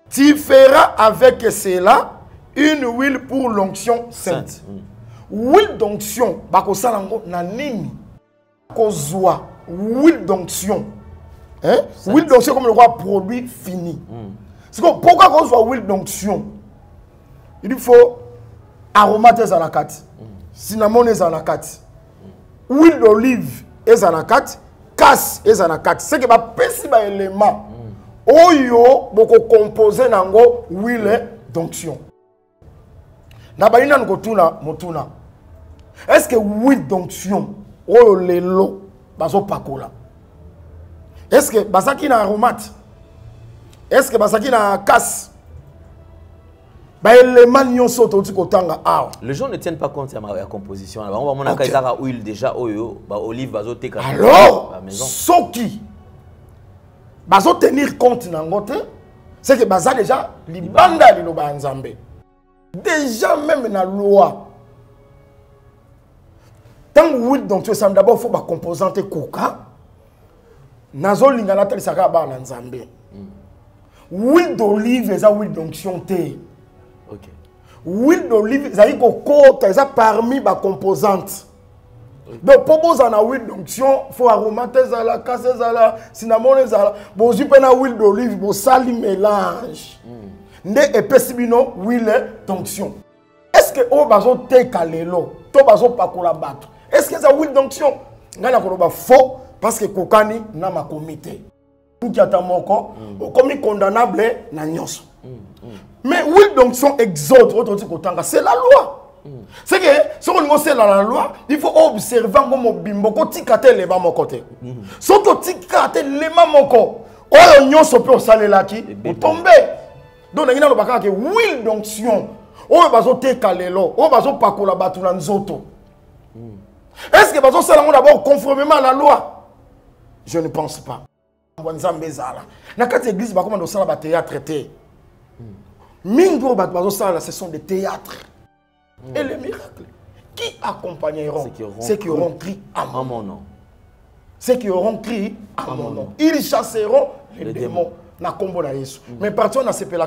Tu feras avec cela une huile pour l'onction sainte. Huile d'onction, bakosalango na nini? Kozwa huile d'onction. Hein? Huile d'onction comme le roi produit fini. C'est comme pourquoi kozwa huile d'onction? Il faut aromates à la carte, cinnamon est à la carte, huile d'olive est à la carte, casse est à la carte. C'est que ba pesi ba élément. Oyo boko composé nango huile d'onction. Na ba ina ngotuna motuna. Est-ce que huile d'onction oyo lelo bazo pakola? Est-ce que basaki na aromate? Est-ce que basaki na casse? Les gens ne tiennent pas compte de la composition. On va okay. Huile déjà, olive, alors, ce qui va tenir compte, c'est que baza déjà libanda liloba nzambe. Déjà même dans la loi. Tant huile donc tu sais d'abord faut ba composante coca. Nazo lingana tel saka ba nzambe. Huile d'olive et huile d'onction té. Ok. Huile d'olive, ça y est, ça parmi les composantes. Donc, pour vous en huile d'onction, il faut aromater la casse, la cinnamon, bon, si vous avez huile d'olive, vous sali mélange. Ne épessibino huile d'onction. Est-ce que vous avez un kalelo, vous avez pas collaborateur? Est-ce que c'est huile d'onction? Vous avez faux parce que kokani n'a ma comité. Tout qui a mon corps, comme condamnable, na nyos. Mais huile d'onction exode, c'est la loi. C'est que si on est la loi, il faut observer mon bimbo, quand tu les bas mon côté. Si tu as les bas mon côté, on y a un salé là qui est tombé. Donc, il y a une huile d'onction. On va te caler là, on va pas collaborer dans les autres. Est-ce que ça va d'abord conformément à la loi? Je ne pense pas. Dans l'église, on va faire un théâtre. Mingo ce sont des théâtres. Et les miracles. Qui accompagneront ceux qui auront crié à mon nom? Ceux qui auront crié à mon nom. Ils chasseront les démons. Mais partout on a ces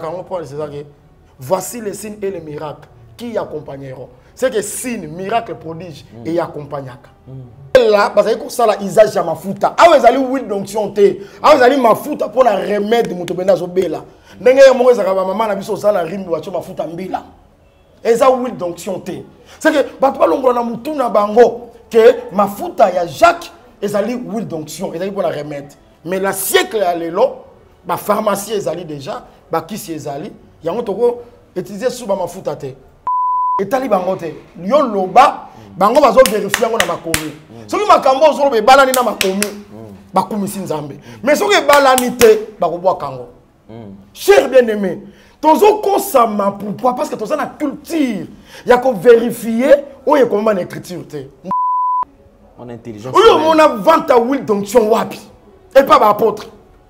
voici les signes et les miracles qui accompagneront. C'est que signes, miracles, prodiges et accompagnent. Et là, parce que ça là, ils ont jamais mafuta. Ah vous allez huile d'onction té. Ah vous allez mafuta pour la remède de mutobenda zobela. Ndenge mo ezaka ba maman na biso ça la rimbi wa cho mafuta mbila. Et ça huile d'onction té. C'est que bato ba longola na mutu na bango que mafuta ya Jacques ezali huile d'onction, ezali pour la remède. Mais la siècle ya lelo, ba pharmacie ezali déjà, ba kisi ezali, yango toko utiliser sous ba mafuta té. Etali bango té. Yo loba bango bazo vérifier ngo na makomi. Soki makambo ozolo be balani na makomi bakumisi nzambe. Mais soki balani te bakobwa kango. Cher bien-aimé, tozo konsama pourquoi? Parce que toza na culture. Ya ko vérifier ou ya comment écriture te. On a intelligence. Oui, on a 20 huile d'onction wapi. Et pas apôtre.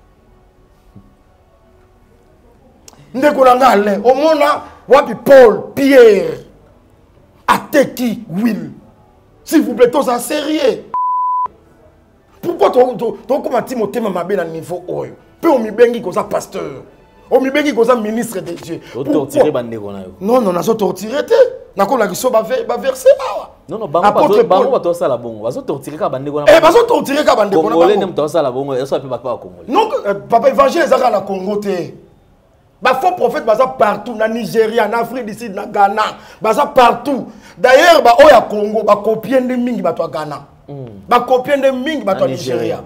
Ndeko na ngale, o mona wapi Paul, Pierre. Ateki huile. S'il vous plaît, tous en sérieux. Pourquoi tu as Timothée Mabé dans le niveau oyo? Peu on mibengi comme ça pasteur. On mibengi comme ça ministre de Dieu. Non, non, on a torturé. On a versé. Non, non, apôtre Paul. On va la bonne. On va torturer quand bande. Eh, va torturer quand bande. Congolais n'aime pas ça la bonne. Et ça peut pas Congolais. Non, papa évangile ça na Congo té. Bah faux prophète baza partout na Nigeria, en Afrique d'ici, na Ghana, baza partout. D'ailleurs bah oya Congo ba copier de mingi ba to Ghana. Ba copier de mingi ba to Nigeria.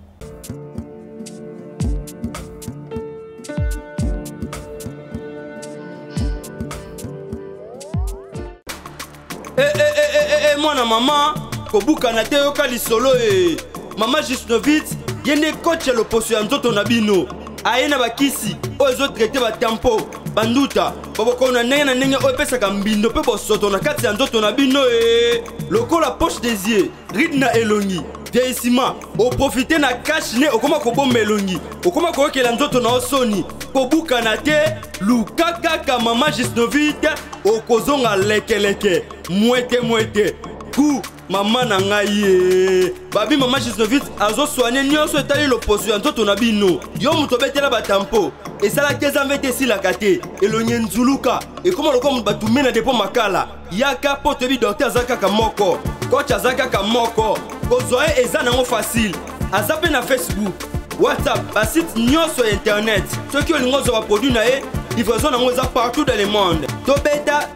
Mwana maman kobuka na te yoka lisolo mama Gisnovitz yene coach le poso ya nzoto na bino ayena bakisi ozo traiter ba tempo banduta boboko na ndenge o pesa ka mbindo pe bosoto na kati ya nzoto na bino lokola poche des yeux ridna elongi vieillissement o profiter na cash ne okoma ko bomba elongi okoma ko yekela nzoto na osoni kobuka na te lukaka ka mama Gisnovitz okozonga lekeleke mwete ku Maman na ngai babi maman Gisnovitz azo soigner nyonso etali loposo ya nzoto na bino yo muto betela batampo esala 15 ans vete silaka te elonye nzuluka ekoma loko mutu batume na depo makala yaka po toyebi docteur aza kaka moko coach aza kaka moko kozwa ye eza nango facile aza mpe na Facebook WhatsApp basite nyonso ya internet soki olingi ozwa baproduit na ye livraison nango eza partout dans le monde tobeta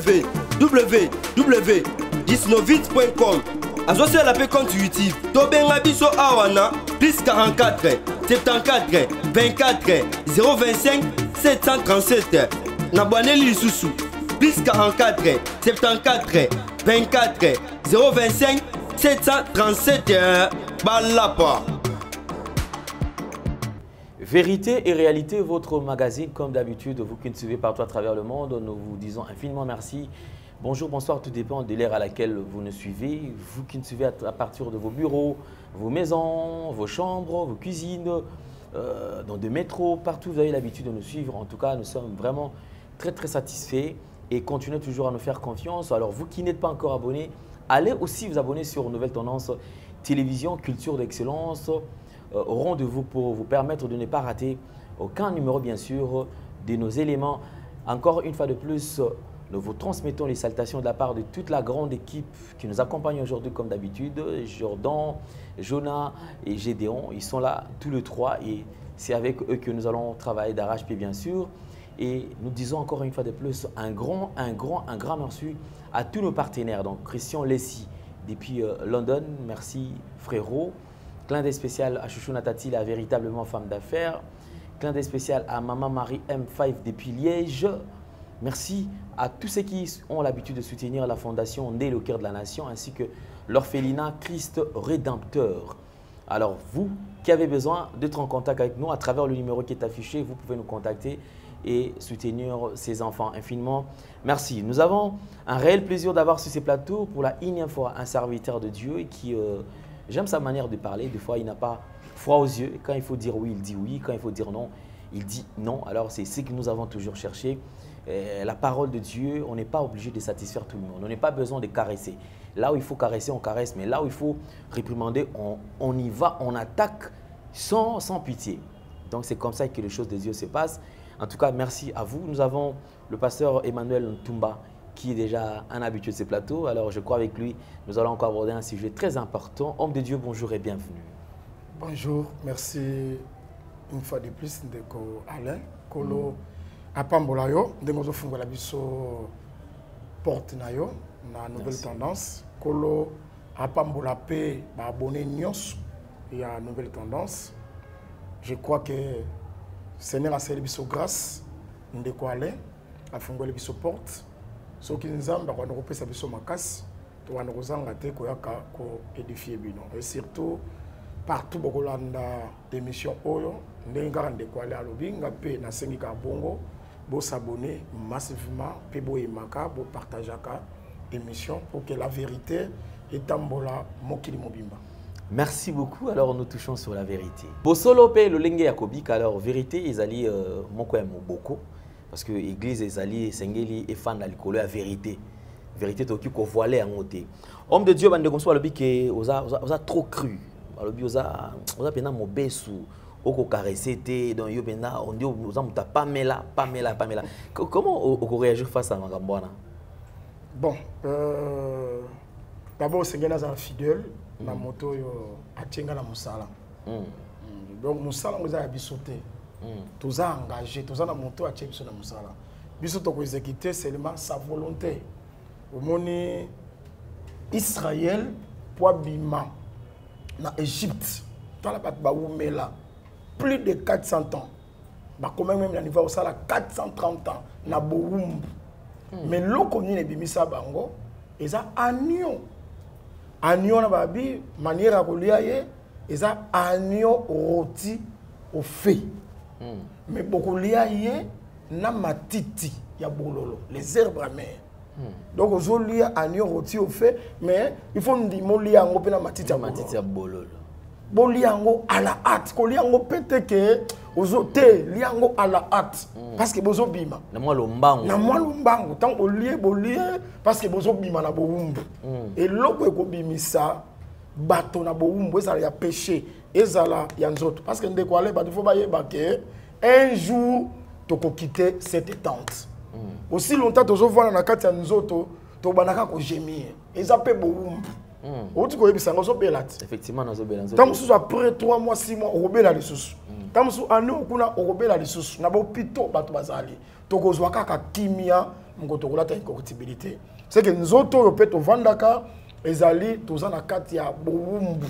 www.gisnovitz.com azosala la pe compte YouTube tobenga biso awana plus 44 74 24 025 737 na bwaneli lisusu plus 44 74 24 025 737 balapa. Vérité et réalité, votre magazine, comme d'habitude, vous qui nous suivez partout à travers le monde, nous vous disons infiniment merci. Bonjour, bonsoir, tout dépend de l'ère à laquelle vous nous suivez. Vous qui nous suivez à partir de vos bureaux, vos maisons, vos chambres, vos cuisines, dans des métros, partout vous avez l'habitude de nous suivre. En tout cas, nous sommes vraiment très satisfaits et continuez toujours à nous faire confiance. Alors vous qui n'êtes pas encore abonnés, allez aussi vous abonner sur Nouvelle Tendance Télévision, Culture d'Excellence. Au rendez-vous pour vous permettre de ne pas rater aucun numéro bien sûr de nos éléments. Encore une fois de plus, nous vous transmettons les salutations de la part de toute la grande équipe qui nous accompagne aujourd'hui comme d'habitude. Jordan, Jonah et Gédéon, ils sont là tous les trois et c'est avec eux que nous allons travailler d'arrache-pied bien sûr. Et nous disons encore une fois de plus un grand merci à tous nos partenaires. Donc Christian Lessi depuis London, merci frérot. Clin d'œil spécial à Chouchou Natati, la véritablement femme d'affaires. Clin d'œil spécial à Maman Marie M5 depuis Liège. Merci à tous ceux qui ont l'habitude de soutenir la fondation Né le cœur de la nation ainsi que l'orphelinat Christ Rédempteur. Alors vous qui avez besoin d'être en contact avec nous à travers le numéro qui est affiché, vous pouvez nous contacter et soutenir ces enfants infiniment. Merci. Nous avons un réel plaisir d'avoir sur ces plateaux pour la énième fois un serviteur de Dieu qui... J'aime sa manière de parler. Des fois, il n'a pas froid aux yeux. Quand il faut dire oui, il dit oui. Quand il faut dire non, il dit non. Alors, c'est ce que nous avons toujours cherché. La parole de Dieu, on n'est pas obligé de satisfaire tout le monde. On n'a pas besoin de caresser. Là où il faut caresser, on caresse. Mais là où il faut réprimander, on y va, on attaque sans pitié. Donc, c'est comme ça que les choses de Dieu se passent. En tout cas, merci à vous. Nous avons le pasteur Emmanuel Ntumba, qui est déjà un habitué de ces plateaux. Alors, je crois avec lui, nous allons encore aborder un sujet très important. Homme de Dieu, bonjour et bienvenue. Bonjour, merci une fois de plus de Alain. Kolo apambola yo, ndengo zo fungola biso porte na yo na Nouvelle Tendance. Kolo apambola pe ba abonné nyos ya Nouvelle Tendance. Je crois que Seigneur a servi biso grâce ndeko Alain a fungola biso porte. Ce qui nous a fait, c'est que nous avons édifié. Et surtout, partout où nous avons des missions, nous avons s'abonner massivement, pour partager des missions pour que la vérité est en mobimba. Merci beaucoup. Alors, nous touchons sur la vérité. Bosolo pe le lenge yakobik. Alors, vérité, ils allaient moko ya moboko. Parce que l'église est allée, Sengeli est fan de la vérité. Vérité, tu as voilé en côté. Homme de Dieu, bande comme ça, le bique, on a trop cru. Le bique, on a pénal mon besou, on a caressé, donc on dit, on a pas mela. Comment on réagit face à Magambouana? Bon, d'abord, c'est un fidèle, la moto a tient la moussala. Donc, moussala, on a sauté. Tous engagés, tous en moto à Tchèque sur la Moussala. Biso to exécuter seulement sa volonté. Au monde Israël pour bima na Égypte. Dans la bataille Baoumela plus de 400 ans. Bah quand même niveau au sala 430 ans na Boumbu. Mais l'eau ne bimisa bango eza agneau. Agneau na babi manière à kolia ye eza agneau rôti au feu. Mais beaucoup lié na matiti ya bololo les herbes amères. Donc aux lié agneau rôti au fait mais il faut ndimo lié ango pe na matiti ya bololo. Boliango à la hâte, koliango peut-être que ozo te liango à la hâte parce que bozo bima na moi lombango tant au lié parce que bozo bima na boumbu et loko ko bimisa bato na boumbu ça ya péché ezala ya nzoto parce que ndeko ale bato faut ba yeba que un jour toko quitter cette tente aussi longtemps tozo vana na kati ya nzoto to banaka ko gémir eza pe boumbu effectivement, tant que après 3 mois, 6 mois, on rebelle les sous. Tant que on rebelle les sous. On a beau pito bato bazali. Toko zwaka ka kimia, mkoto kola ta incorruptibilité. C'est que nous autres repète au vandaka, ezali toza na kati ya boumbu.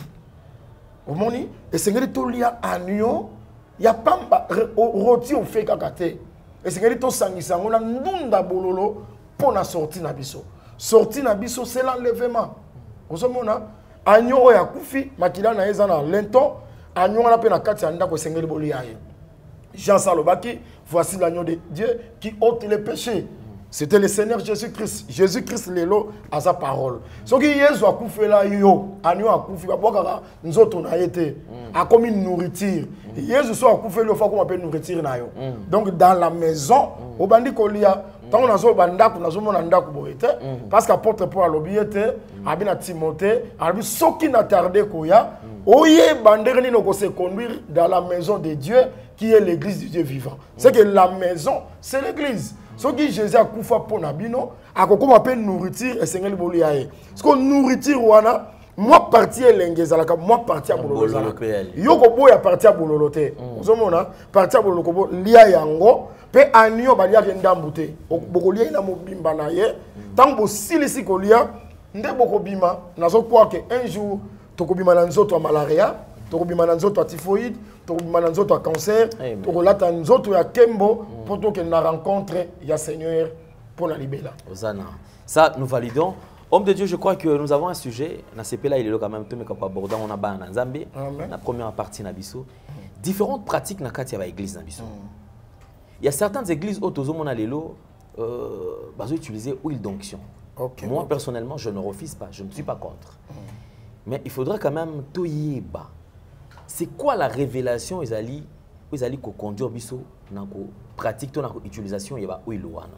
Omoni et sengeli to lia anyo, ya pamba roti au fait kakate. Et sengeli to sangisa ngona ndunda bololo pona sorti na biso. Sorti na biso c'est l'enlèvement. Osomona agneau ya kufi makila na eza na lento agneau na pe na kati ya ndako sengeli boli yaye Jean Salobaki voici l'agneau de Dieu qui ôte les péchés. C'était le Seigneur Jésus-Christ. Jésus-Christ lelo à sa parole. Ce qui Yesu a kufi la yo agneau a kufi ba bokaka nzoto na été a comme une nourriture. Yesu so a kufi le fa comme appelle nourriture na yo. Donc dans la maison au bandi kolia tant on a zo bandako na zo mona ndako boete parce qu'apôtre Paul alobiete abina Timothée abi soki na tardé koya oye bandere no ko se conduire dans la maison de Dieu qui est l'église du Dieu vivant. C'est que la maison c'est l'église. Ce qui Jésus a kufa pona bino akoko appelle nourriture et sengeli boliaye. Ce que nourriture wana moi partie l'engezalaka moi partie à bololozalaka yoko boya partie à bololote ozomona partie à bololokobo lia yango pe anio balia kendambute bokolia ina mobimba na ye tant bo silisi kolia nde bokobima nazo kwa que un jour tokobima na nzoto ya malaria tokobima na nzoto ya typhoïde tokobima na nzoto ya cancer tokolata nzoto ya kembo pour que na rencontre ya Seigneur pour la libérer. Osana ça nous validons. Homme de Dieu, je crois que nous avons un sujet. Dans ce pays-là, il est là quand même. On a un Nzambe. La première partie Nabiso. Différentes pratiques dans l'église Nabiso. Il y a certaines églises où on a utiliser huile d'onction. Moi, personnellement, je ne refuse pas. Je ne suis pas contre. Mais il faudrait quand même tout y bas. C'est quoi la révélation ils allaient conduire Biso dans la pratique dans l'utilisation de l'huile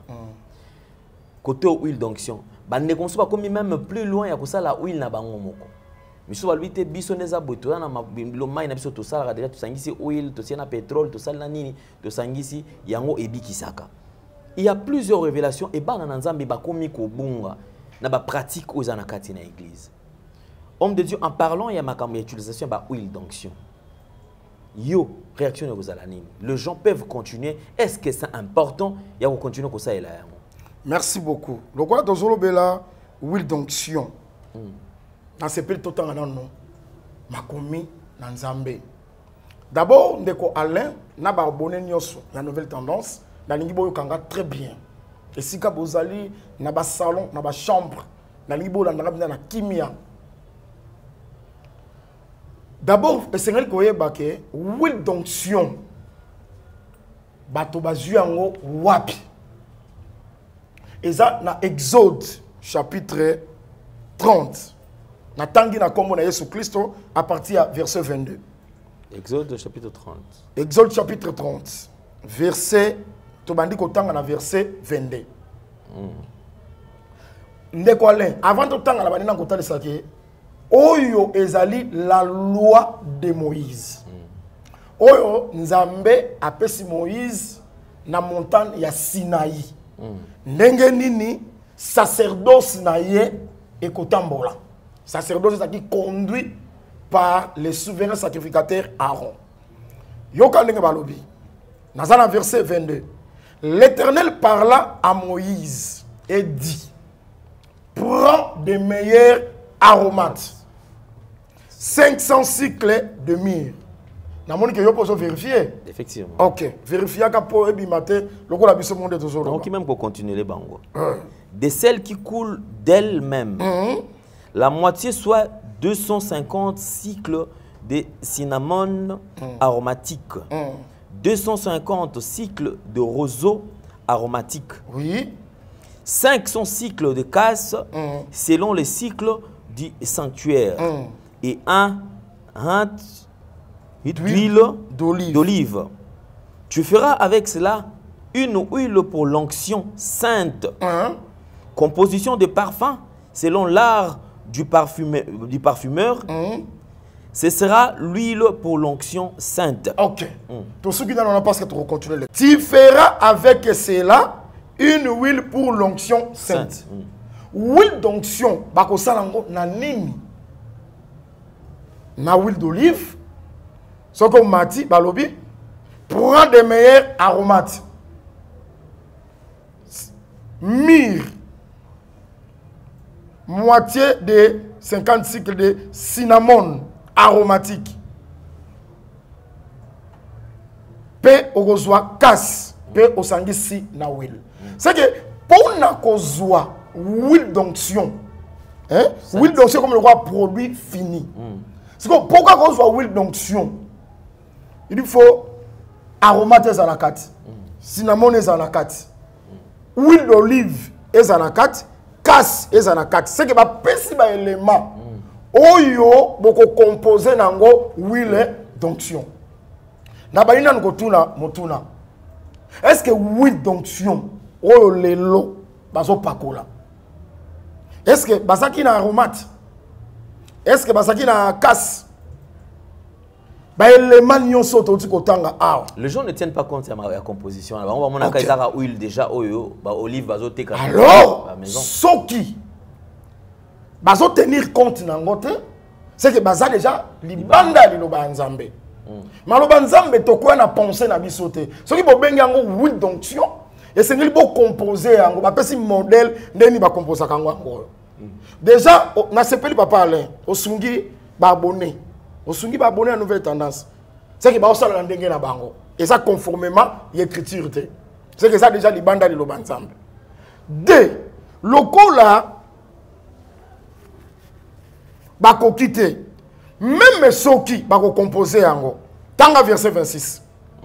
côté huile d'onction bande konso ba komi même plus loin ya kosala huile na bango moko miso ba luite biso neza boto na lo mai na biso to sala déjà to sangisi huile to sena pétrole to sala nini to sangisi yango ebikisaka. Il y a plusieurs révélations et bana na nzambe ba komi ko bunga na ba pratique aux anakati na église. Homme de Dieu, en parlant il y a ma utilisation ba huile d'onction. Yo réaction aux alanini. Les gens peuvent continuer. Est-ce que c'est important ya ko continuer comme ça et là? Merci beaucoup. Le quoi dans bela huile d'onction. Dans ce pays tout non makomi na nzambe. D'abord ndeko Alain na ba abonné nyoso la nouvelle tendance na lingi boyo kanga très bien. Et si ka bozali na ba salon na ba chambre na lingi boyo na kimia. D'abord Seigneur koyeba ke huile d'onction bato bazu yango wapi. Et ça, dans Exode, chapitre 30. Na tangi na kombo na Yesu Christo à partir du verset 22. Exode, chapitre 30. Exode, chapitre 30. Verset, tobandi kotanga na verset 22. Ndeko Alain, avant de tanga na banina kotali sake, oyo ezali la loi de Moïse. Oyo nzambe apesi Moïse na montagne ya Sinaï. Ndenge nini sacerdoce na ye ekotambola. Sacerdoce qui conduit par le souverain sacrificateur Aaron. Yoka ndenge balobi. Nazana verset 22. L'Éternel parla à Moïse et dit: prends des meilleurs aromates, 500 cycles de myrrhe. Namoni que yo poso vérifier. Effectivement. OK, vérifier ka po ebimate loko la biso monde toujours. Donc même pour continuer les bango. De celles qui coulent d'elles-mêmes. La moitié soit 250 cycles de cinnamon aromatique. 250 cycles de roseau aromatique. Oui. 500 cycles de casse selon les cycles du sanctuaire. Et un d'huile d'olive. Tu feras avec cela une huile pour l'onction sainte. Composition de parfum selon l'art du parfumeur. Ce sera l'huile pour l'onction sainte. Ok. Tout ce qui est dans la passe, tu continuer. Tu feras avec cela une huile pour l'onction sainte. Huile d'onction, bako salango na nini. Na huile d'olive, ce qu'on m'a dit, balobi, prend des meilleurs aromates. Myrrhe, moitié de 50 cycles de cinnamon aromatique. Pe okozwa casse, pe osangisi na huile. C'est que pour na kozwa huile d'onction, hein? Huile d'onction comme le roi produit fini. C'est que pourquoi kozwa huile d'onction? Il faut aromates à la carte, cinnamon est à la carte, huile d'olive est à la carte, casse est à la carte. C'est que ba pesi ba élément oyo boko composer nango huile d'onction. Na ba ina ngotuna motuna. Est-ce que huile d'onction oyo lelo bazo pakola? Est-ce que basaki na aromate? Est-ce que basaki na casse? Les gens ne tiennent pas compte de la composition. On va dire huile déjà, olive, alors, ce qui va tenir compte, c'est que baza déjà libanda liloba nzambe. Maloba nzambe to quoi na penser na bisote. Ce qui bo benga ngo huile d'onction et c'est ngeli bo composer ngo ba pesi modèle ndeni ba composer kango. Déjà na sepeli papa Alain, osungi ba abonné. Osungi ba abonné à nouvelle tendance. C'est que ba osala ndenge na bango. Et ça conformément à l'écriture. C'est que ça déjà libanda liloba nzambe. De lokola bako quitter même soki bako composer yango tanga verset 26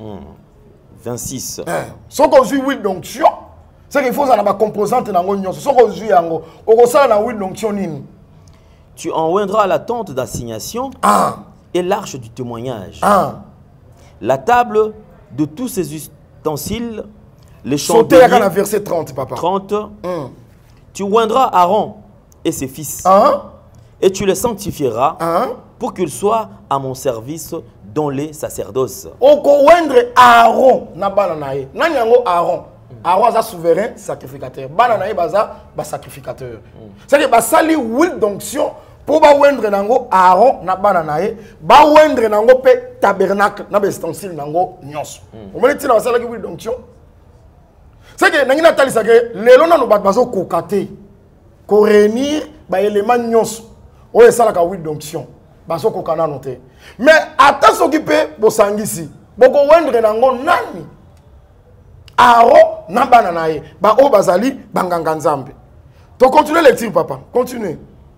26 so ko zui huile d'onction c'est qu'il faut ça na ba composante nango nyonso so ko zui yango okosala na huile d'onction nini tu enjoindras la tente d'assignation et l'arche du témoignage la table de tous ces ustensiles les chandeliers sauter à verset 30 papa 30 tu oindras Aaron et ses fils et tu les sanctifieras pour qu'ils soient à mon service dans les sacerdoces. Oko wendre Aaron na bananaye. Nanyango Aaron. Aaron est souverain sacrificateur. Bananaye baza ba sacrificateur. C'est que ba sali huile d'onction pour ba wendre nango Aaron na bananaye, ba wendre nango pe tabernacle na bestensile nango nyonso. On me dit na sala ki huile d'onction. C'est que nangina talisa ke lelo na no bat bazo kokate. Ko réunir ba élément nyonso. O esala ka huile d'onction. Baso kokana noté. Mais attends s'occuper bosangisi. Boko wendre nango nani? Aaron na bananaye. Ba o bazali banganga nzambe. To continuer lecture papa. Continue.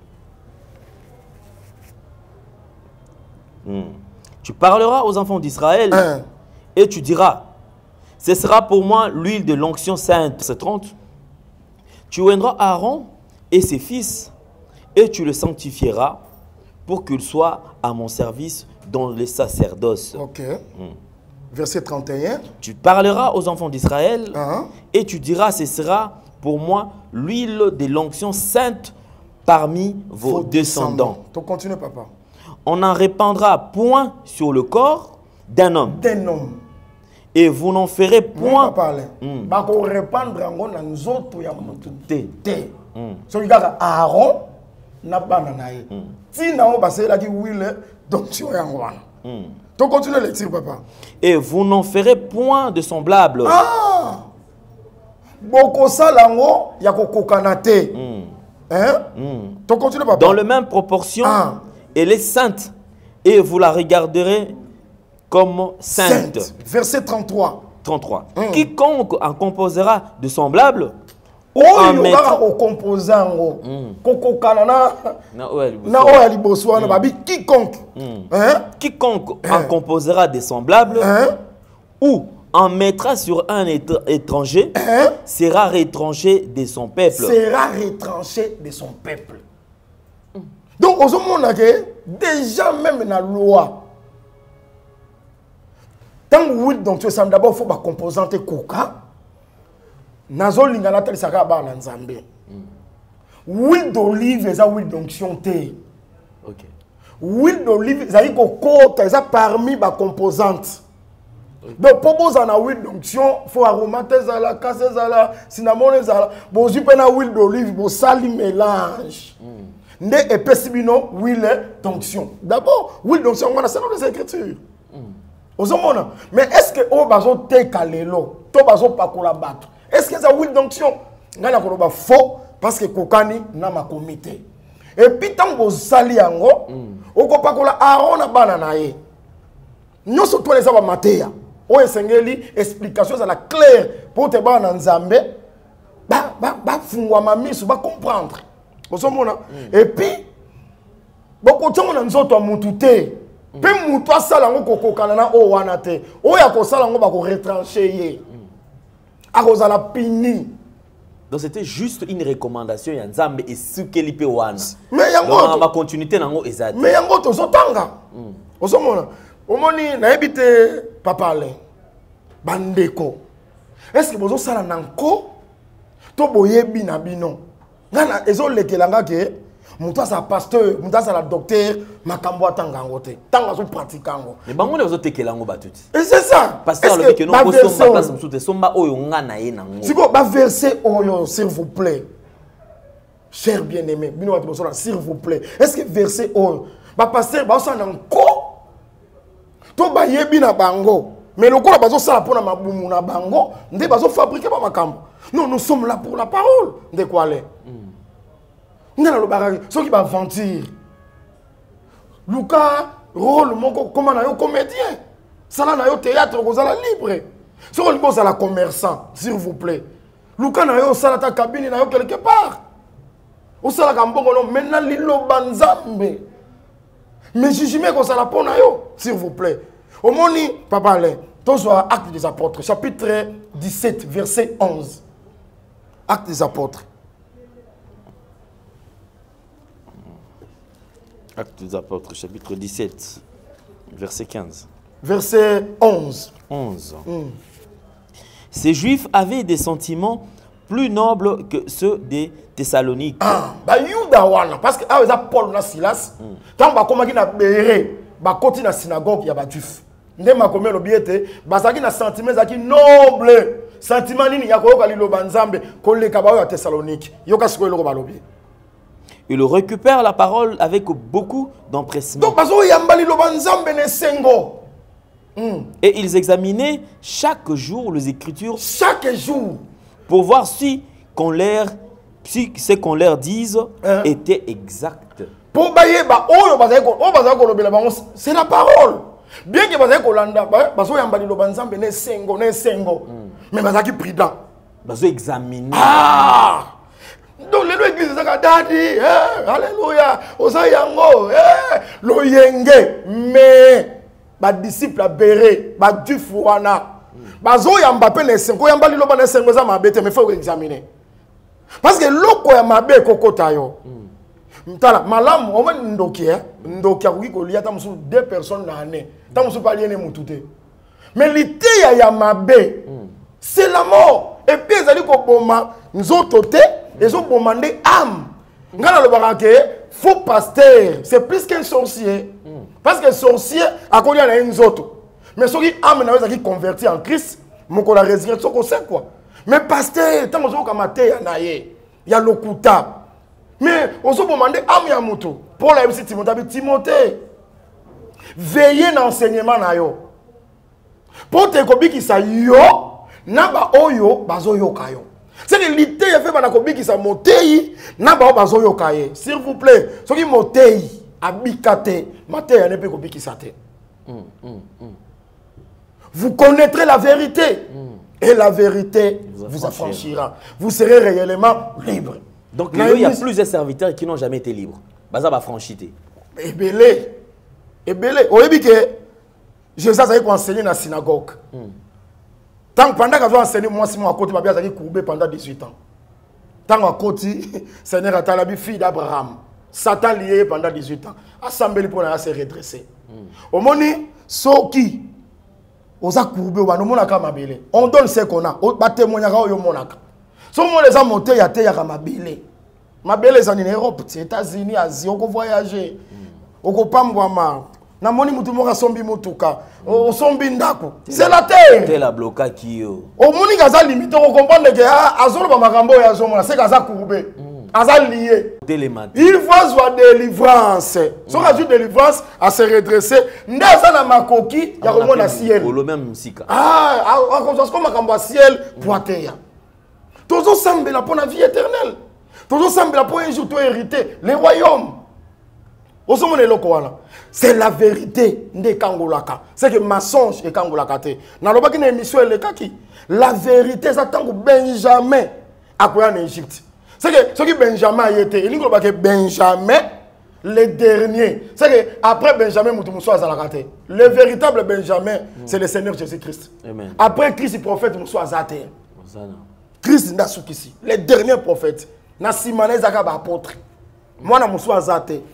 Tu parleras aux enfants d'Israël et tu diras: ce sera pour moi l'huile de l'onction sainte. C'est 30. Tu oindras Aaron et ses fils et tu le sanctifieras pour qu'il soit à mon service dans les sacerdoces. Ok. Verset 31. Tu parleras aux enfants d'Israël et tu diras: ce sera pour moi l'huile de l'onction sainte parmi vos descendants. Tu continues papa. On n'en répandra point sur le corps d'un homme. D'un homme. Et vous n'en ferez point. Bako répandre en na nzoto ya mutu. Te. So yaka Aaron na bananaye. Ti na o basela ki huile d'onction ya ngwana. Tu continues le lecture papa. Et vous n'en ferez point de semblable. Boko salango ya kokokanate. Tu continues papa. Dans la même proportion, elle est sainte et vous la regarderez comme sainte. Verset 33. 33. Quiconque en composera de semblable, quiconque en composera des semblables ou en mettra sur un étranger sera retranché de son peuple. Sera retranché de son peuple. Donc, déjà même dans la loi, Tant que huile d'onction, ça d'abord faut ba composante coca. Nazo lingala tali saka ba na nzambe. Huile d'olive et ça huile d'onction té. OK. Huile d'olive, ça y cocotte, ça parmi ba composante. Donc pour vous en huile d'onction, faut aromater ça la casser ça la cinnamon ça la. Bon tu peux na huile d'olive, bon sali mélange. Né épaisse bino huile d'onction. D'abord, huile d'onction on a ça dans les écritures. Mais est-ce que au bazo te kalelo, to bazo pakola battre? Est-ce que ça huile d'onction? Ngana ko ba faux parce que kokani na ma comité. Et puis tant que sali yango, oko pakola arona banana ye. Nous surtout les aba matéya. O esengeli explication ça la claire pour te ba na nzambe. Ba fungwa mamisu ba comprendre. Osomona. Et puis boko tongo na nzoto mutu te. Pe mutu asala ngo kokokana na o wana te. O ya ko sala ngo ba ko retrancher ye. Akozala pini. Donc c'était juste une recommandation ya nzambe et sukeli pe wana. Mais yango ma continuité nango ezati. Mais yango to zotanga. Osomona. Omoni na ebite papa Alain. Bandeko. Est-ce que bozo sala nanko to boyebi na bino? Ngana ezo lekelanga ke muta sa pasteur, muta sa la docteur, makambo atanga ngote. Tanga so pratiquango. Mais bango ne zo tekelango batuti. Et c'est ça. Pasteur le que non ko somba place msute somba oyo ngana ye nango. Siko ba verset oyo s'il vous plaît. Cher bien-aimé, bino watu bosola s'il vous plaît. Est-ce que verset oyo ba pasteur ba so nanko to ba yebi na bango. Mais le corps bazo sala pona mabumu na bango, nde bazo fabriquer ba makambo. Non, nous sommes là pour la parole. De quoi aller? Ngana lo baraki, ceux qui va mentir. Luka rôle moko comment na yo comédien. Sala na yo théâtre ko sala libre. Ceux qui bosse à la commerçant, s'il vous plaît. Luka na yo sala ta cabine na yo quelque part. O sala ka mbongo no maintenant lilo banzambe. Mais jijime ko sala pona yo, s'il vous plaît. Au moni papa Alain, toujours Actes des Apôtres, chapitre 17, verset 11. Actes des Apôtres. Actes des Apôtres, chapitre 17, verset 15. Verset 11. 11. Ces Juifs avaient des sentiments plus nobles que ceux des Thessaloniques. Ah, bah Yuda wana, parce que ah, Paul na Silas, quand ba komaki na béré, ba koti na synagogue ya ba Juif. Ndé ma komé lobiete, ba zaki na sentiments zaki noble. Sentiment nini ya koyoka lilo banzambe koleka ba ya Thessalonique. Yoka siko loko ba lobi. Il récupère la parole avec beaucoup d'empressement. Donc bazo yamba lilo banzambe ne sengo. Et ils examinaient chaque jour les Écritures. Chaque jour. Pour voir si ce qu'on leur dise était exact. Pour bailler ba oyo bazako lobela bango c'est la parole. Bien que bazako landa bazo yamba lilo banzambe ne sengo. Mais bazaki prudent. Bazo examiner. Ah! Donc l'église ça dadi, alléluia, osayango, lo yenge, mais ba disciple béré, ba dufouana. Bazo yamba pe ne sengo yamba lilo ba ne sengo za mabete mais faut examiner. Parce que loko ya mabe kokota yo. Mtala malamu o ndokia kuki ko liata musu 2 personnes na année. Ta musu pa liene mutute. Mais l'ité ya mabe c'est la mort. Et puis ils allaient ko boma nzoto te, ils ont demandé âme. Ngana le barake faux pasteur, c'est plus qu'un sorcier. Parce que sorcier a connu un nzoto. Mais ceux qui âme na qui converti en Christ, moko la résurrection ko sait quoi. Mais pasteur, tant que kamate ya naye, ya lokuta. Mais on se demande âme ya mutu. Pour la MC Timothée, veillez dans l'enseignement na yo. Pour te kobi ki sa yo, naba oyo bazo yo kayo. C'est que l'ité a fait banakobi ki sa motei, naba bazo yo kaye. S'il vous plaît, ceux qui motei, abikate, mate ya nepe kobi ki sa te. Vous connaîtrez la vérité. Et la vérité vous affranchira. Vous serez réellement libre. Donc il y a plusieurs serviteurs qui n'ont jamais été libres. Baza ba franchité. Ebele. Oyebi ke Jésus a enseigné dans la synagogue. Tant que pendant que j'ai enseigné moi si moi à côté babia courbé pendant 18 ans. Tant à côté Seigneur a talabi fille d'Abraham. Satan lié pendant 18 ans. Assemblée pour se redresser. Au moni soki oza courbé obano monaka mabele. On donne ce qu'on a. Ba témoignaka oyo monaka. So mo les a monté ya te ya mabele. Mabele za ni Europe, États-Unis, Asie, on voyager. On pambwa ma. Na moni mutu moka sombi mutuka. O sombi ndako. C'est la terre. C'est la bloca qui yo. O moni gaza limite on comprendre que azolo ba makambo ya zomona, c'est gaza courbé. Aza lié. Il faut soit délivrance. Si on a une délivrance, à se redresser. Ndeza na makoki, ya komo na ciel. Olo même sika. Comme ça, comme makambo ciel poateya. Toujours sambela pour la vie éternelle. Toujours sambela pour un jour to hériter les royaumes. C'est la vérité de Kangolaka. C'est que mensonge est Kangolaka. Nalobaki na émission elekaki. La vérité ça tant que Benjamin a quoi en Égypte. C'est que ce qui Benjamin a été, il dit que Benjamin le dernier. C'est que après Benjamin Moutoumousso Azalakate. Le véritable Benjamin, c'est le Seigneur Jésus-Christ. Après Christ, le prophète Mousso Azate. Christ n'a ici. Le dernier prophète. Na Simane Zakaba apôtre. Moi na Mousso Azate.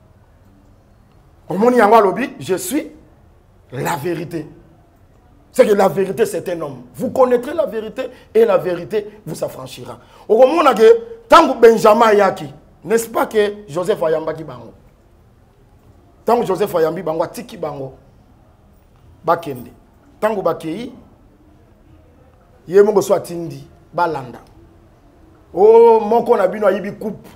Je suis la vérité. C'est que la vérité, c'est un homme. Vous connaîtrez la vérité et la vérité vous affranchira. Au moment où tant que Benjamin Yaki, n'est-ce pas que Joseph Ayamba qui bango? Tant que Joseph Ayambi bango, tiki bango, bakende. Tant que bakei, yemongo soit tindi, balanda. Oh, mon kon a bino ayibi coupe.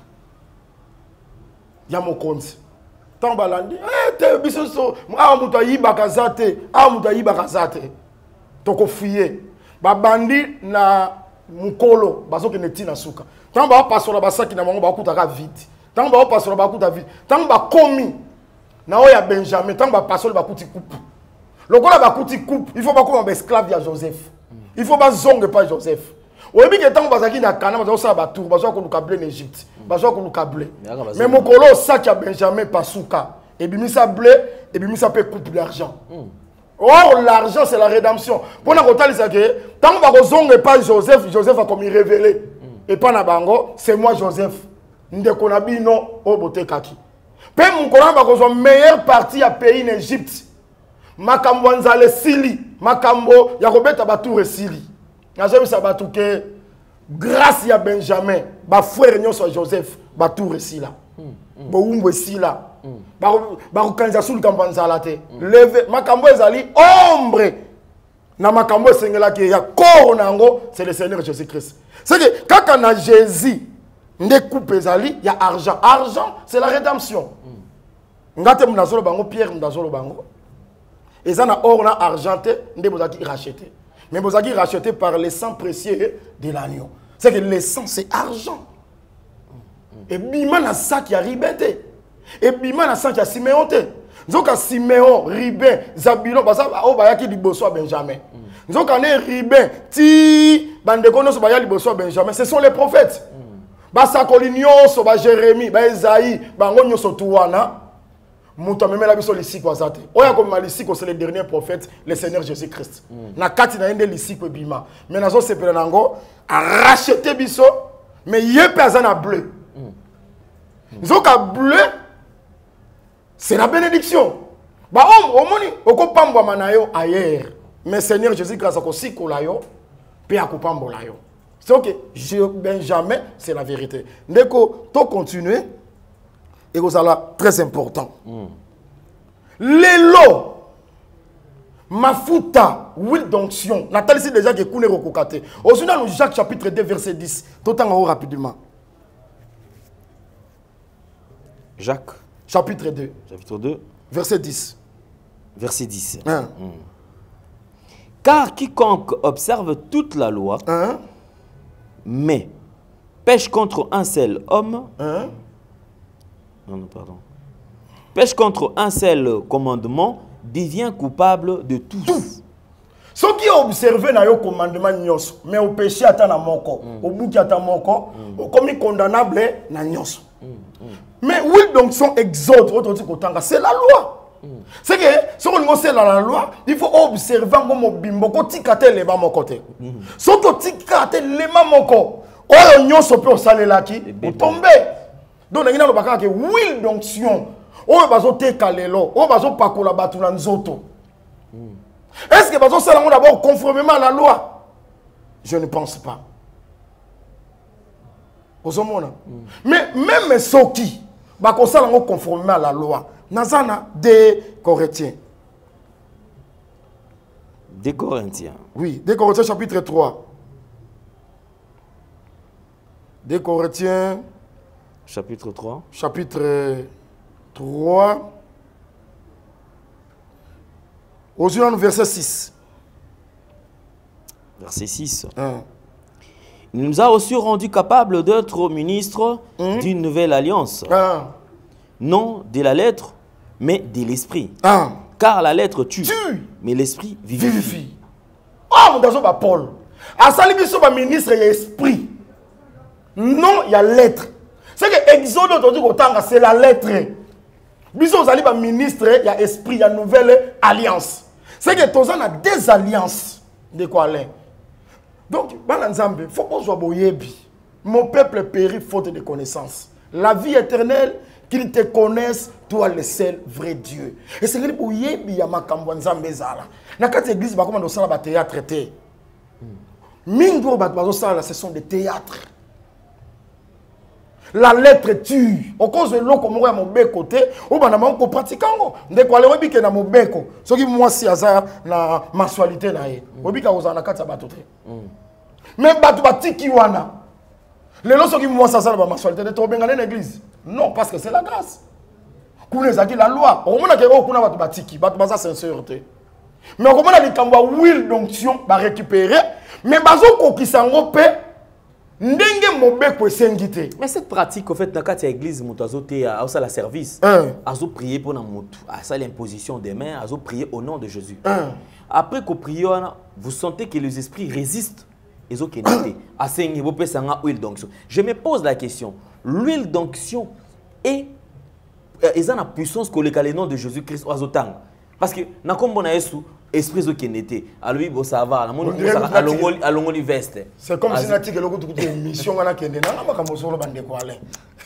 Ya mon compte. Tant balandi, te bisoso, muta yibaka zate, muta yibaka zate. Toko fuye. Ba bandi na mukolo, bazoke neti na suka. Tant ba pasola basaki na mango ba kutaka vite. Tant ba pasola ba kuta vite. Tant ba komi na oya Benjamin, tant ba pasola ba kuti coupe. Lokola ba kuti coupe, il faut pas comme esclave ya Joseph. Il faut pas zonge pas Joseph. Oyebi ke tant bazaki na kana bazo sa ba tour, bazo ko luka blé en Égypte. Bazo ko luka blé. Mais mokolo sac ya Benjamin pasuka. Et bimisa blé, et bimisa peut coupe d'argent. Or, l'argent, c'est la rédemption. Pour nous dire tant que pas Joseph, Joseph a comme révélé. Et pas na bango, c'est moi Joseph. Ndekonabi non au boté kaki. Pe mon koran ba ko meilleure partie à pays en Égypte. Makambo nzale sili, makambo ya kobeta batour sili. Na j'aime ça batouke grâce à Benjamin, ba frère nyo so Joseph, batour sila. Bo umbo sila. Barukanza sul kampanzala te. Leve makambo ezali ombre. Na makambo sengela ki ya corps nango, c'est le Seigneur Jésus-Christ. C'est que quand on a Jésus, nde coupe ezali, il y a argent. Argent, c'est la rédemption. Ngate mnazolo bango Pierre mnazolo bango. Et ça na or na argenté, nde bozaki racheté. Mais bozaki racheté par le sang précieux de l'agneau. C'est que le sang c'est argent. Et bima na sac ya ribete. Et bima na sac ya Siméon te. Nzoka Siméon, Ribin, Zabulon, basa o bayaki liboso Benjamin. Nzoka ne Ribin, ti bandeko no so bayali liboso Benjamin, ce sont les prophètes. Basa kolinyo so ba Jérémie, ba Esaïe, bango nyoso tuwana. Muta memela biso lisiko azate. Oya ko malisiko c'est le dernier prophète, le Seigneur Jésus-Christ. Na kati na ende lisiko bima. Mais nazo sepela nango a racheter biso, mais yepe azana bleu. Nzoka bleu, c'est la bénédiction. Bah au moni, oko pambwa manayo ailleurs. Mais Seigneur Jésus grâce à kosiko la yo, pe akopambo la yo. C'est OK, Benjamin, c'est la vérité. Ndeko to continuer et que ça là très important. Lelo mafuta huile d'onction. Nathalie c'est déjà que kune rokokate. Au dans Jacques chapitre 2 verset 10. Tout en haut rapidement. Jacques chapitre 2. Chapitre 2. Verset 10. Verset 10. Car quiconque observe toute la loi, mais pêche contre un seul homme, pêche contre un seul commandement, devient coupable de tous. Ce qui observé na yo commandement nyonso, mais au péché ata na moko, au bouki ata moko, au commis condamnable na nyonso. Mais oui, donc son exode, c'est la loi. C'est que si on sait la loi, il faut observer comment bimbo tikate le ba mon côté. Soto tikate le ma moko. O nyonso pe osale laki, o tomber. Donc ngina lo bakaka ke will d'onction. O bazo te kalelo, o bazo pakola batu na nzoto. Est-ce que Bazo Salango d'abord conformément à la loi? Je ne pense pas. Mais même ceux qui sont conformément à la loi, Nazana des Corinthiens. Des Corinthiens. Oui, des Corinthiens chapitre 3. Des Corinthiens chapitre 3. Chapitre 3. Aujourd'hui, verset 6. Verset 6. Il nous a aussi rendu capables d'être ministres d'une nouvelle alliance. Non de la lettre, mais de l'esprit. Car la lettre tue, mais l'esprit vivifie. Ah, mon dazo Paul. À Salibi sur le ministre, il y a esprit. Non, il y a lettre. C'est que Exode aujourd'hui, c'est la lettre. Bisous, vous allez ministre, il y a esprit, il y a nouvelle alliance. C'est que tous on a des alliances. De quoi aller? Donc, il faut qu'on soit boyebi. Mon peuple périt faute de connaissance. La vie éternelle, qu'ils te connaissent, toi le seul vrai Dieu. Et c'est que boyebi ya makambo nzambe zala. Na kati église ba comment ça ba théâtre traité. Mingo ba ça ce sont des théâtres. La lettre tue. Au cause de l'eau comme moi mon côté, ou ben na ko pratiquant. De quoi le webi ke na mo beko. Ce qui moi si aza na mensualité na ye. Webi ka ozana kati ba toté. Même batu batiki wana. Les gens qui moi ça la mensualité de tobenga na l'église. Non parce que c'est la grâce. Kuna zaki la loi. Au moment que kuna batu batiki, batu baza sincérité. Mais au moment na likamba will d'onction ba récupérer, mais bazo ko kisango pe mais cette pratique, au fait, dans l'église, la service, azo prier pour la moto, ça l'imposition des mains, azo prier au nom de Jésus. Après qu'on prie, vous sentez que les esprits résistent. Je me pose la question, l'huile d'onction est la puissance que le nom de Jésus-Christ azotang. Parce que na kombo na Yesu esprit zo kenete alui bo ça va alongoli veste. C'est comme si nati ke lokutu kutu mission wana kende na makambo solo bande ko ale.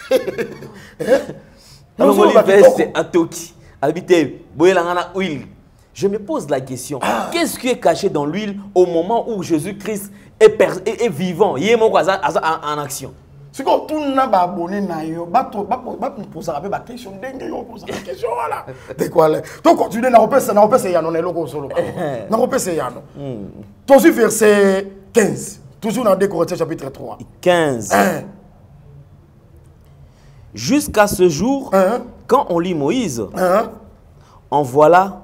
Alongoli veste atoki habité boyelanga na huile. Je me pose la question, qu'est-ce qui est caché dans l'huile au moment où Jésus-Christ est vivant, il est en action? Si on tourne na ba abonné na yo, ba poser la question dengue yo poser la question voilà. De quoi là? Donc continuer na repese ya non eloko solo. Na repese ya non. Toujours verset 15. Toujours dans 2 Corinthiens chapitre 3. 15. Jusqu'à ce jour, quand on lit Moïse, un voile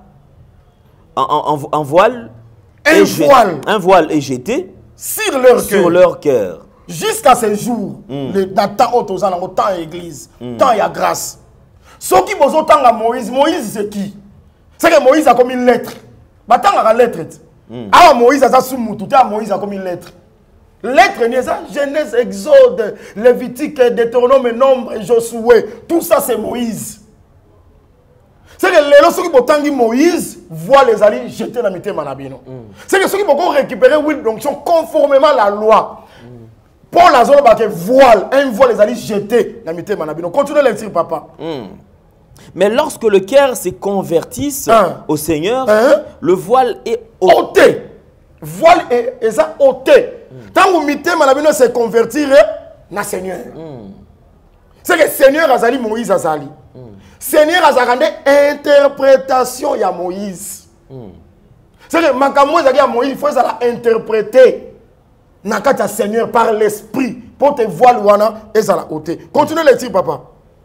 est jeté sur leur cœur. Jusqu'à ce jour, le temps où tu as temps église, temps il y a grâce. Ceux qui ont temps à Moïse, Moïse c'est qui? C'est que Moïse a comme une lettre. Tant la lettre. Ah Moïse a sous tout Moïse a comme une lettre. Lettre ni ça Genèse, Exode, Lévitique, Deutéronome, Nombre, Josué, tout ça c'est Moïse. C'est que les gens qui ont Moïse voient les alliés jeter la mité manabino. C'est que ceux qui ont récupéré oui donc sont conformément à la loi. Paul a dit voile, un voile les alliés jeter la mité manabino. Continuez à dire papa. Mais lorsque le cœur se convertisse au Seigneur, le voile est ôté. Voile est ça ôté. Tant que mité manabino se convertir na Seigneur. C'est que Seigneur Azali Moïse Azali. Seigneur a rendu interprétation à Moïse. C'est que Makamoué a Moïse, il faut interpréter. Nakata Seigneur par l'esprit pour te voir l'ouana et ça la ôter. Continuez le dire papa.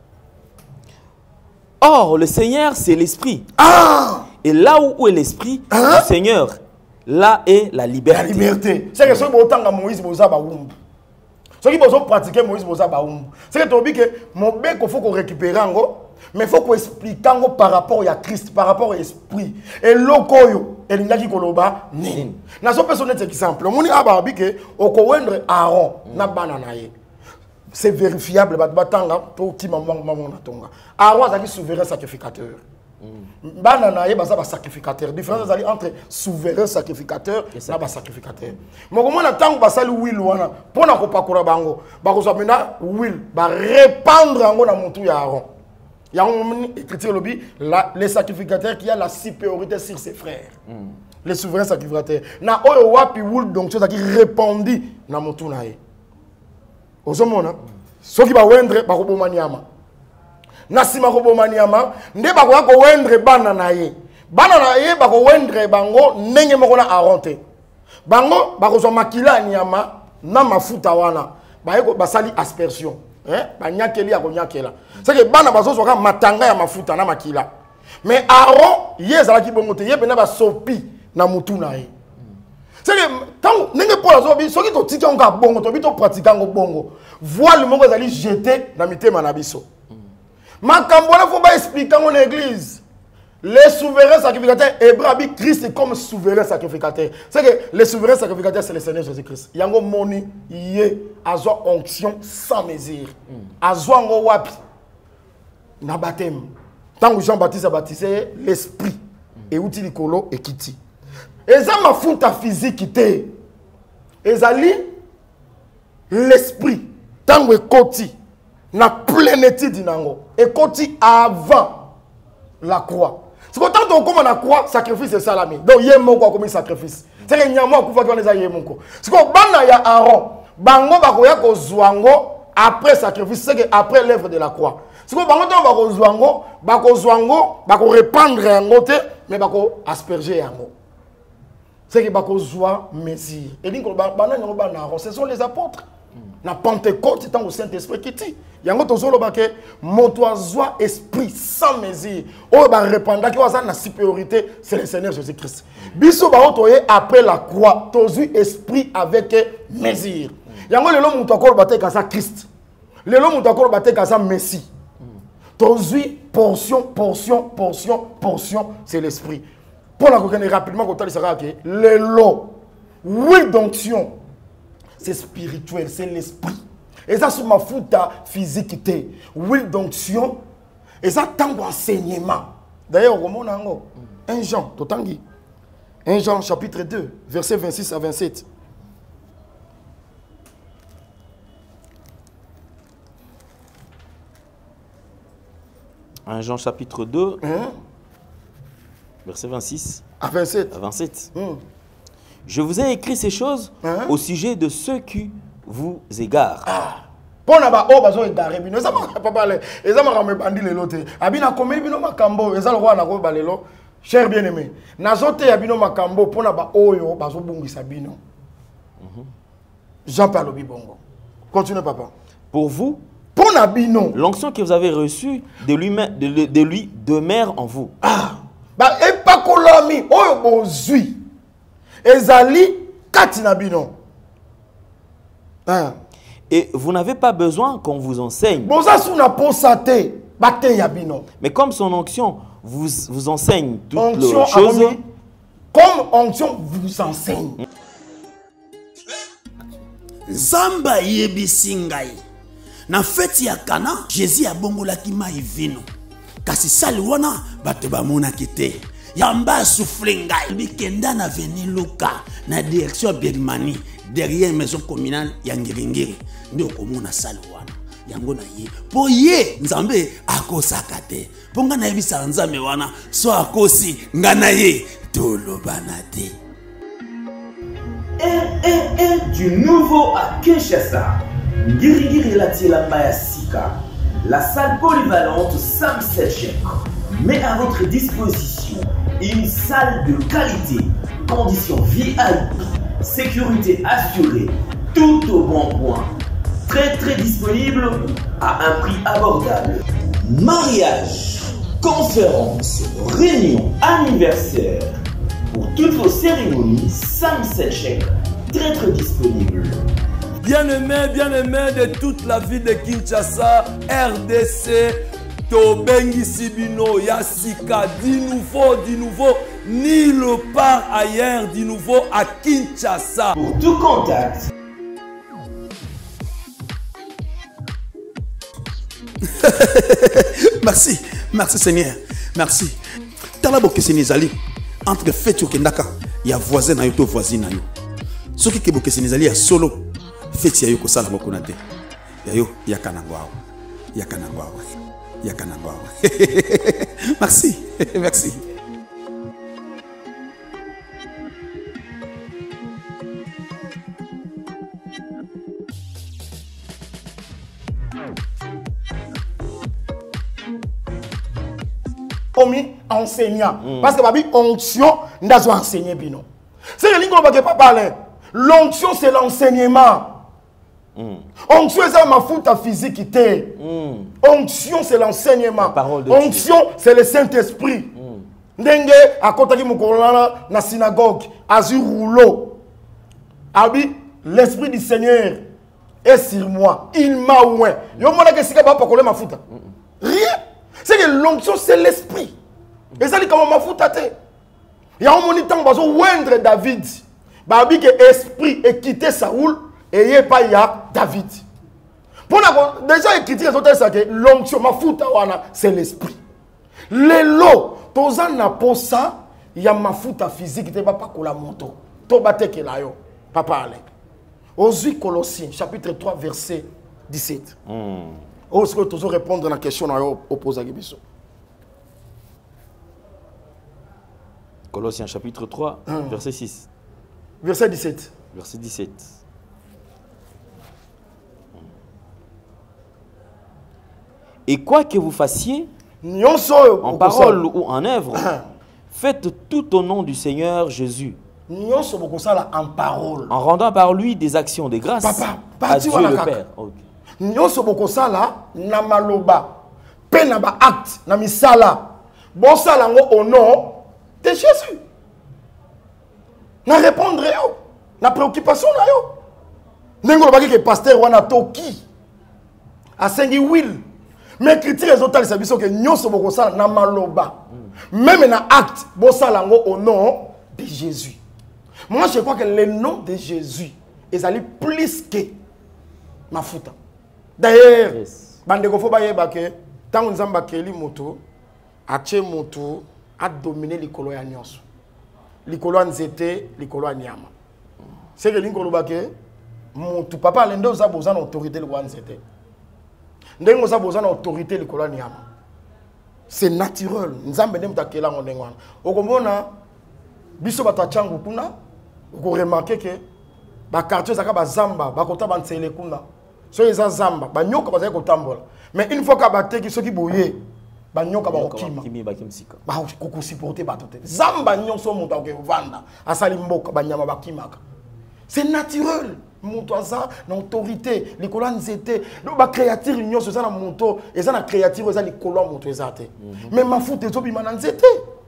Or le Seigneur c'est l'esprit. Et là où est l'esprit du Seigneur, là est la liberté. La liberté. C'est que ce que autant Moïse boza ba wumbu. Ce qui besoin pratiquer Moïse boza ba wumbu. C'est que tu dis que mon bec il faut qu'on récupère ngo. Mais il faut qu'on explique par rapport à Christ, par rapport à l'esprit. Et l'okoyo, et l'ingaki koloba, ni. N'a pas besoin d'être exemple. On a dit que au coindre Aaron, na bananaye. C'est vérifiable. Batanga pour ti maman na tonga. Aaron est souverain sacrificateur. Bananaye baza sacrificateur. Différence entre souverain sacrificateur et sacrificateur. Mais comment on attend basali will wana pour na ko pakura bango. Ba ko mena will ba répandre ngo na montu ya Aaron. Il y a un écriture le sacrificateur qui a la supériorité sur ses frères. les souverains sacrificateurs. Na oyo wapi wul donc chose qui répondit na motu na ye. Ozomona soki ba wendre ba koboma nyama. Na sima koboma nyama nde ba ko wendre bana na ye. Bana na ye ba ko wendre bango ndenge moko na aronte. Bango ba ko zo makila nyama na mafuta wana. Ba yeko basali aspersion. Ba nyakeli ya ko nyakela. C'est que bana bazo soka matanga ya mafuta na makila. Mais Aaron yezalaki bongo te ye bena ba sopi na mutu na ye. C'est que tant nenge pour azobi soki to tika nga bongo to bito pratiquer ngo bongo. Voile moko ezali jeter na mitema na biso. Makambo na faut pas expliquer en église. Les souverains sacrificateurs hébreux Christ comme souverain sacrificateur. C'est que les souverains sacrificateurs c'est le Seigneur Jésus-Christ. Yango moni yé azo onction sans mesure. Azo ngo wapi na baptême. Tant que Jean-Baptiste a baptisé l'esprit et outil likolo et kiti. Eza mafuta physique té. Ezali l'esprit tant que koti na plénitude dinango et koti avant la croix. C'est quand on commence la croix, sacrifice et salami. Donc il y a mon quoi comme sacrifice. C'est que nyama kufa kwa neza yemoko. C'est que bana ya Aaron, bango bakoya ko zwango après sacrifice, c'est que après l'œuvre de la croix. C'est que bango bako zwango, bako répandre en côté, mais bako asperger en haut. C'est que bako zwa mesure. Et donc bana nyama bana Aaron, ce sont les apôtres. La Pentecôte, c'est au Saint-Esprit qui dit. Il y a un autre montoisois esprit sans mesure. Oh, bah, répandant qui a la supériorité, c'est le Seigneur Jésus-Christ. Biso ba otoye après la croix, tozu esprit avec mesure. Il y a un homme qui a battu comme ça Christ. Le homme qui a battu comme ça Messie. Tozu portion, c'est l'esprit. Pour la connaître rapidement, quand on sera que le lot, oui d'onction. C'est spirituel, c'est l'esprit. Et ça, c'est ma fouta physique. Huile d'onction. Et ça, tant d'enseignement. D'ailleurs, au monde, 1 Jean, 1 Jean, chapitre 2, versets 26 à 27. Un Jean, chapitre 2, verset 26 à 27. À 27. Je vous ai écrit ces choses au sujet de ceux qui vous égarent. Pour na ba o bazo égaré bino ça m'a pas parler et ça m'a me bandi le loté abina komeli bino makambo et ça le roi na ko balelo cher bien-aimé nazote ya bino makambo pour na ba oyo bazo bungisa bino. Jean-Paul Bibongo. Continue papa. Pour vous, pour na bino l'onction que vous avez reçue de lui demeure en vous. Ba e pa kolomi oyo bozui ezali katina bino. Et vous n'avez pas besoin qu'on vous enseigne. Mais comme son onction vous enseigne toutes les choses. Comme onction vous enseigne. Zamba yebisi ngai. Na feti ya Kana, Jésus abongolaki mai vino. Kasi sali wana bato bamonaki te. Yamba souffle ngai bikenda na veni Luka na direction Birmanie derrière maison communale ya Ngiringiri ndio komona sali wana yango na ye po ye nzambe akosaka te po nga na yebisa nzambe wana so akosi nga na ye tolobana te. Du nouveau à Kinshasa, Ngirigiri Latielamba ya Sika, la salle polyvalente Sam Selchek met à votre disposition une salle de qualité, conditions VIP, sécurité assurée, tout au bon point, très disponible à un prix abordable. Mariage, conférences, réunions, anniversaires, pour toutes vos cérémonies, Sam Selchek, très disponible. Bien-aimés de toute la ville de Kinshasa, RDC, Tobengi Sibino, Yassika, du nouveau, nulle part ailleurs, du nouveau à Kinshasa. Pour tout contact. Merci Seigneur, merci. Talabo Kesenizali, entre fête au Kendaka, il y a voisin na yo, voisine na yo. Ce qui est Kesenizali, il y a solo, fête ya yo ko sala mokonate. Ya yo, ya kanangwao. Merci. Omi enseignant. Parce que babi onction ndazo enseigner bino. C'est que l'ingo pas parler. L'onction c'est l'enseignement. Onction c'est ma faute physique. Onction c'est l'enseignement. Onction c'est le Saint-Esprit. Ndenge akotaki mukolana na synagogue azur rouleau. Abi l'esprit du Seigneur est sur moi. Il m'a oint. Yo mona que sika ba pakole ma faute. Rien. C'est que l'onction c'est l'esprit. Et ça dit comment ma faute te. Il y a un moment où bazo oindre David. Babi que esprit est quitté Saoul et y pas ya David. Pour déjà écrit les autres ça que l'onction ma faute c'est l'esprit. Les lots toza na posa ya mafuta physique te pas kola moto. To bateke la yo. Papa ale. Aux Colossiens chapitre 3 verset 17. Est-ce que tu veux répondre à la question opposée à Gibiso? Colossiens chapitre 3 verset 6. Verset 17. Verset 17. Et quoi que vous fassiez, en parole ou en œuvre, faites tout au nom du Seigneur Jésus. En parole. En rendant par lui des actions de grâce à Dieu le Père. Nyonso bokosala na maloba pe na ba acte na misala bosala ngo au nom de Jésus. Na répondre yo na préoccupation na yo. Nengo lobaki ke pasteur wana toki asengi will mais critique les autres les biso ke nyonso bokosala na maloba même na acte bosala ngo au nom de Jésus. Moi je crois que le nom de Jésus est allé plus que ma faute. D'ailleurs, bandeko fo baye bake tant nzamba keli moto ache moto a dominer likolo ya nyonso. Likolo nzete, likolo nyama. C'est que l'ingolo bake moto papa lendo za bozana autorité likolo nzete. Ndengo za bozana autorité likolo nyama. C'est naturel. Nzambe ndem takela ngondengwana. Okomona biso batachangu kuna, ko remarquer que ba quartier zaka ba zamba, ba kota ba ntsele kuna. So ils zamba ba nyoka ba zako tambola mais une fois ka bateki soki boye ba nyoka ba okima ba ko supporter ba tote zamba nyonso muta ko vanda asali mboka ba nyama ba kimaka c'est naturel muto aza na autorité likolo nzete do ba créature nyonso za na muto eza na créature eza likolo muto ezate mais mafuta ezo bima na nzete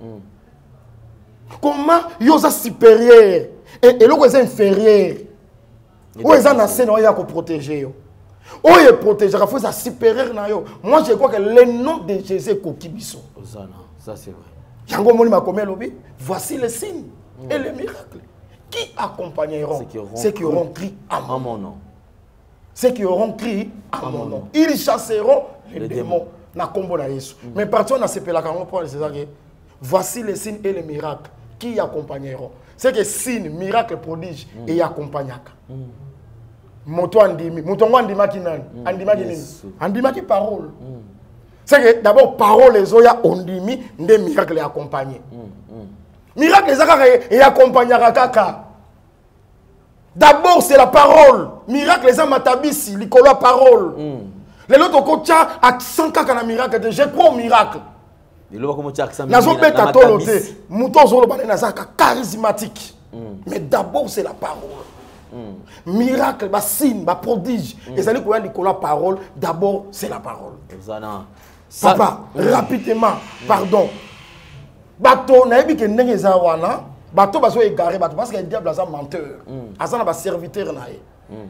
comment yoza supérieur et loko eza inférieur ou eza na scène ya ko protéger yo. Oh, il protège, il faut ça supérieur. Moi, je crois que le nom de Jésus est Kokibiso. Ça, c'est vrai. Yango Moni m'a commis lobby. Voici les signes et les miracles qui accompagneront ceux qui auront crié à mon nom. Ceux qui auront crié à mon nom. Ils chasseront les démons. Na combo na Yesu. Mais partout on s'appelle la voici les signes et les miracles qui accompagneront. C'est que signes, miracles, prodiges et accompagnaka. Moto andimi, motongo andima ki nani? Andima ki nini? Andima ki parole. C'est que d'abord parole les oya ondimi nde miracle accompagné. Miracle les akaka et accompagnera kaka. D'abord c'est la parole. Miracle les amatabisi, likolo parole. Les autres kocha accent kaka na miracle, je crois au miracle. Nazo beta tolote, muto zolo bana nazaka charismatique. Mais d'abord c'est la parole. Miracle, signe, prodige. Et ça dit qu'il y a la parole. D'abord, c'est la parole. Papa, rapidement, pardon. Bateau, n'a pas que n'est pas bateau, bateau est égaré, parce que le diable est un menteur. Azana ba serviteur nae.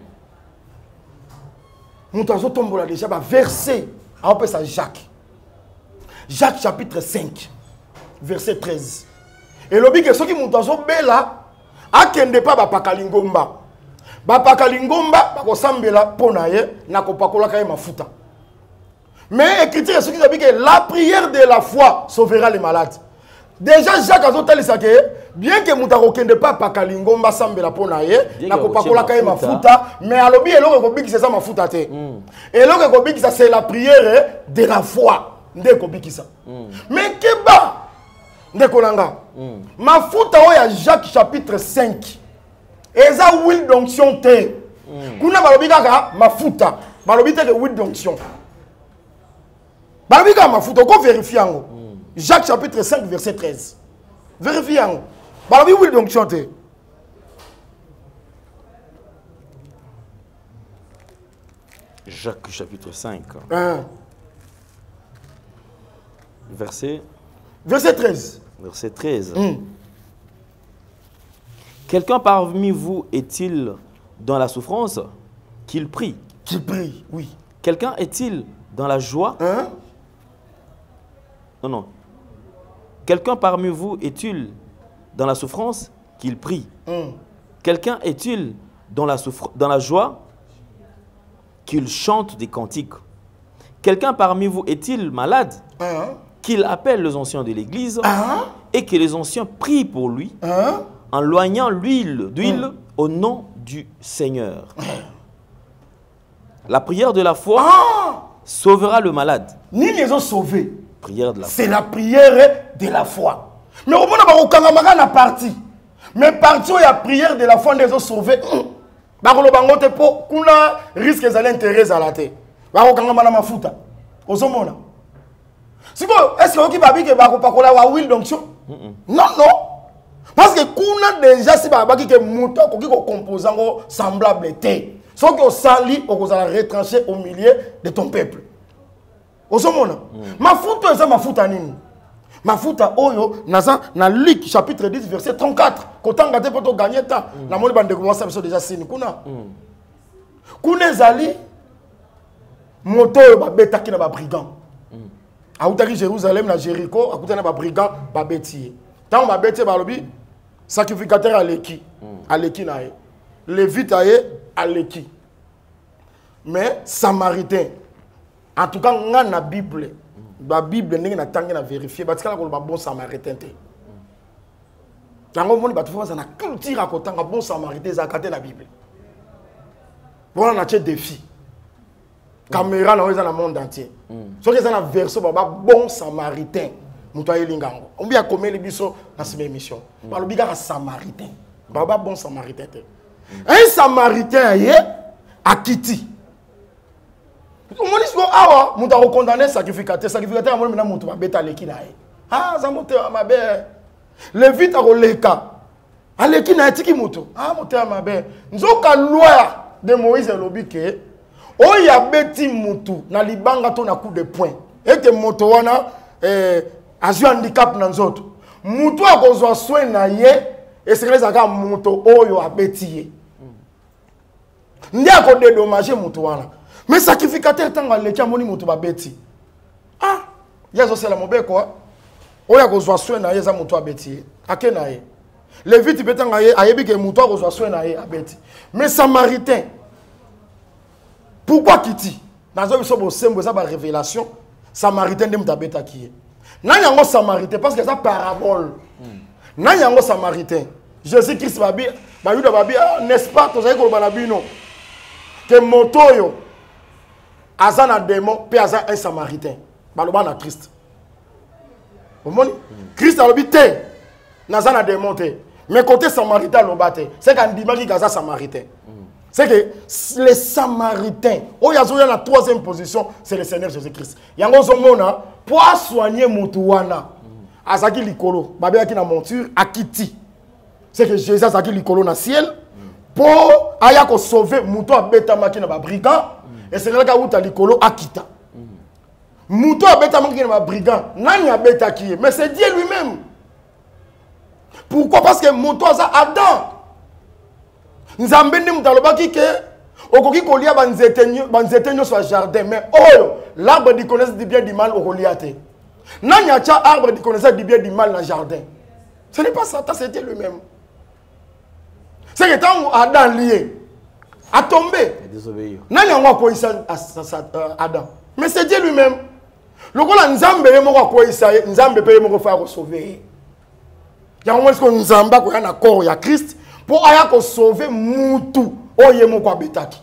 Nous avons tombé là déjà, verset, on peut ça Jacques. Jacques chapitre 5, verset 13. Et le but que ceux qui m'ont tombé là, akende pas ba pakalingomba. Bapakalingomba bakosambela pona ye na kopakola ka mafuta. Mais écriture ce qui dit que la prière de la foi sauvera les malades. Déjà Jacques azotalisa que bien que mutako kende pas pakalingomba sambela pona ye na kopakola ka mafuta, mais alobi eloko ko bikisa ça mafuta te. Eloko ko bikisa c'est la prière de la foi. Nde ko bikisa. Mais keba ndeko langa. Mafuta oya Jacques chapitre 5. Eza huile d'onction te. Kuna balobi kaka mafuta. Balobi te de huile d'onction. Balobi kaka mafuta ko vérifier ngo. Jacques chapitre 5, verset 13. Vérifiez. Bah oui, donc chanter. Jacques chapitre 5. Verset 13. Verset 13. Quelqu'un parmi vous est-il dans la souffrance? Qu'il prie. Qu'il prie, oui. Quelqu'un est-il dans la joie? Non. Quelqu'un parmi vous est-il dans la souffrance? Qu'il prie. Quelqu'un est-il dans la joie? Qu'il chante des cantiques. Quelqu'un parmi vous est-il malade? Qu'il appelle les anciens de l'église et que les anciens prient pour lui en loignant l'huile d'huile au nom du Seigneur. La prière de la foi sauvera le malade. Ni les ont sauvés. Prière de la foi. C'est la prière de la foi. Mais au moment où on a parti, mais parti où il y a prière de la foi, les ont sauvés. Bakolo bango te po kuna risque ezali intérêt à la tête. Bakokanga mana mafuta. Ozomona. Siko est-ce que oki babi ke bakopakola wa will donc non. Parce que kuna déjà si babaki ke muto koki ko composant semblable té. Sauf que sali okozala retranché au milieu de ton peuple. Ozomona. Mafuta eza mafuta nini? Mafuta oyo naza na Luc chapitre 10 verset 34 kotanga te poto gagner temps na moni bande commencer biso déjà sini kuna kuna ezali moto oyo babetaki na ba brigand autaki Jérusalem na Jéricho akutana ba brigand babeti tant babeti balobi sacrificateur aleki na ye lévite aye aleki mais samaritain en tout cas nga na Bible la Bible n'est pas vérifiée parce que la bon samaritain tango moni batu fo na culture à côté bon samaritain za katé la Bible voilà na défi caméra na dans le monde entier so que ça na verso ba bon samaritain muto ayelingango on bien comme les biso na cette émission ba lo biga samaritain ba bon samaritain un samaritain yé a Kiti. Mon histoire, ah, mon ta condamné sacrificateur, sacrificateur, moi, mon ta bête à l'équinaï. Ah, ça monte à ma belle. Le vite à l'eka. À l'équinaï, tiki moto. Ah, monte à ma belle. Nous avons loi de Moïse et Lobike. Oh, il y a bêti moto. Na libanga ton à coup de poing. Et que moto wana, a joué handicap dans les autres. Moto a besoin de soin na ye. Et c'est que ça a moto. Oh, il y a bêti. N'y a pas de dommage moto wana. Mais sacrificateur tant que les moni mutu babeti. Ah, yazo c'est la mobe quoi. Oya ko zwa soin na yeza mutu abeti. Ake na ye. Les vite betanga ye ayebi ke mutu ko zwa soin na ye abeti. Mais samaritain. Pourquoi Kiti? Nazo biso bo sembo ça ba révélation. Samaritain dem tabeta ki. Na yango samaritain parce que ça parabole. Na yango samaritain. Jésus Christ babi, ba yuda babi n'est-ce pas to zai ko balabino. Que motoyo Azan a démon, puis Azan un samaritain. Baloba na Christ. Vous voyez? Christ a l'habité. Nazan a démonté. Mais côté samaritain, l'obate. C'est qu'un dimanche qui a samaritain. C'est que les samaritains, oh, il y a la troisième position, c'est le Seigneur Jésus-Christ. Il y a un zomona pour soigner Moutouana. Azaki Likolo, Babé qui na monture, Akiti. C'est que Jésus Azaki Likolo na ciel. Pour ayako sauver Moutou Abetama qui na brigand. Et c'est là où tu as l'icolo Akita. Mouto a bêta manqué dans ma brigand. Nani a bêta qui est. Mais c'est Dieu lui-même. Pourquoi? Parce que Mouto a Adam. Nous avons dit que okoki kolia banzetenyo sur jardin. Mais oh, l'arbre de connaissance du bien du mal au Goliath. Nani a arbre de connaissance du bien du mal dans le jardin. Ce n'est pas Satan, c'est Dieu lui-même. C'est que tant Adam lié. A tombé. Nani a quoi Adam. Mais c'est Dieu lui-même. Le gars Nzambe est mort quoi Nzambe paye mort faire sauver. Il y a un moment que Nzamba ko na corps ya Christ pour aya ko sauver mutu oye mo kwa betaki.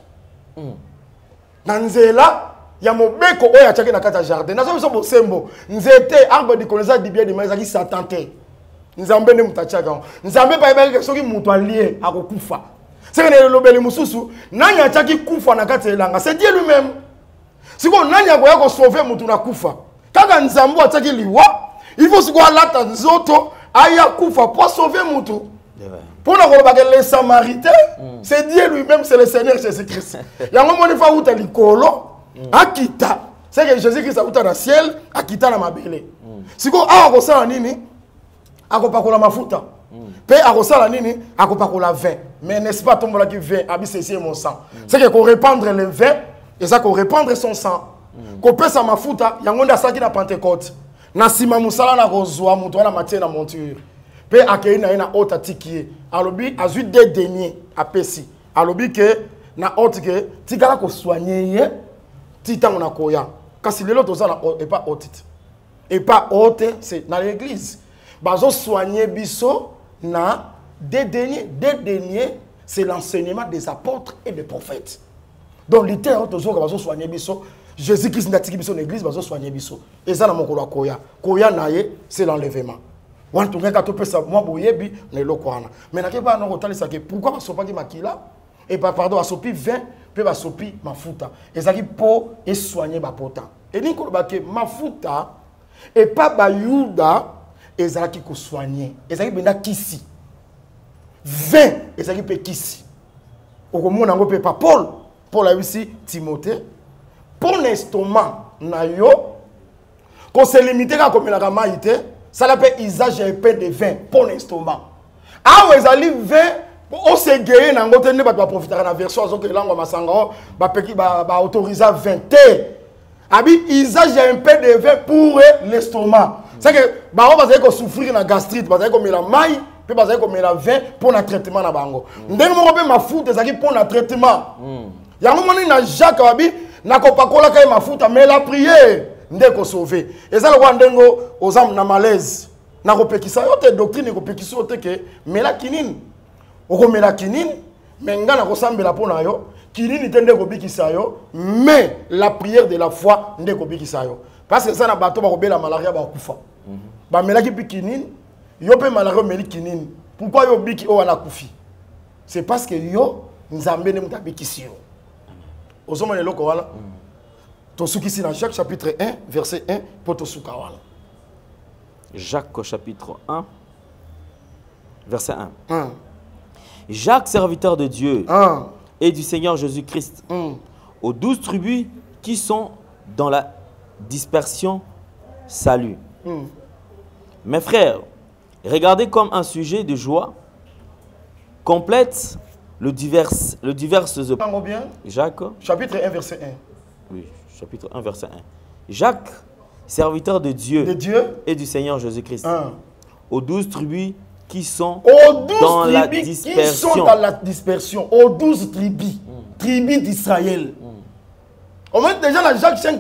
Nanzela ya mobeko oya chaki na kata jardin. Nazo biso bosembo. Nzete arbre de connaissance du bien du mal qui Satan te. Nzambe ne mutachaka. Nzambe pa ebeli soki mutu allié akokufa. C'est que le bel mususu, nani a tchaki kufa na kati elanga, c'est Dieu lui-même. Si vous nani a goya ko sauver mutu na kufa. Kaka nzambo a tchaki liwa, Il faut se voir là, Zoto, Aya Koufa, pour sauver Moutou. Pour le Samaritain, c'est Dieu lui-même, c'est le Seigneur Jésus-Christ. Il y a un moment où il y a l'icolo, Akita. C'est que Jésus-Christ a dans le ciel, Akita na mabele. Si vous avez un nini, akopakola mafuta. Pe akosala nini, akopakola vin. Mais n'est-ce pas tombola qui vin, abi c'est mon sang. C'est que qu'on répandre le vin, et ça qu'on répandre son sang. Qu'on pèse sa mafuta, yangonda saki na Pentecôte. Na sima musala na rozwa, muto na matie na monture. Pe akei na ina ota tikie. Alobi azu de denier apesi. Alobi que na haute que tikala ko soigner titango na koya. Kasi lelo toza na et pas haute. Et pas haute, c'est dans l'église. Bazo soigner biso na des deniers, c'est l'enseignement des apôtres et des prophètes. Donc littéralement toujours bazo soigner biso. Jésus-Christ n'a tiki biso l'église bazo soigner biso. Et ça na mokolo koya. Koya naye, c'est l'enlèvement. Mais pourquoi sopa makila et pardon asopi 20 pe asopi mafuta ezaki po et soigner bapota et ni ko ba ke mafuta et pas bayuda ezaki ko soigner ezaki benda kisi 20 ezaki pe kisi okomona ngo pe pa Paul a aussi Timothée pour l'estomac na yo ko se limiter ka komela ka maïté. Ça l'appelle usage un peu de vin pour l'estomac. Ah, vous allez vin, on s'est guéri, on va profiter de la version, on va autoriser 20. Abi, usage un peu de vin pour l'estomac. C'est que, on va souffrir de la gastrite, on va comme la maille, puis on va comme la vin pour le traitement. On va ma fout, pour le traitement. Il y a un moment où Jacques Abi, n'a pas ma fout, mais la prière. Ndeko sauvé. Et ça le roi ndengo aux âmes na malaise. Na kopekisa yo te doctrine kopekisa yo te ke mela kinini. Oko mela kinini, mais nga na kosambela pona yo, kinini te ndeko bikisa yo, mais la prière de la foi ndeko bikisa yo. Parce que ça na bato ba kobela malaria ba kufa. Ba mela ki kinini, yo pe malaria meli kinini. Pourquoi yo biki o wana kufi? C'est parce que yo nzambe ne mutabikisi yo. Ozoma lelo ko wala. Tosukisi dans Jacques chapitre 1, verset 1, pour Tosukawala. Jacques chapitre 1, verset 1. Jacques, serviteur de Dieu et du Seigneur Jésus-Christ, aux 12 tribus qui sont dans la dispersion, salut. Mes frères, regardez comme un sujet de joie complète le divers. Jacques, chapitre 1, verset 1. Oui. Chapitre 1, verset 1. Jacques, serviteur de Dieu et du Seigneur Jésus-Christ, aux 12 tribus qui sont dans la dispersion. Aux 12 tribus. Tribus d'Israël. Au moins, déjà, dans Jacques 5,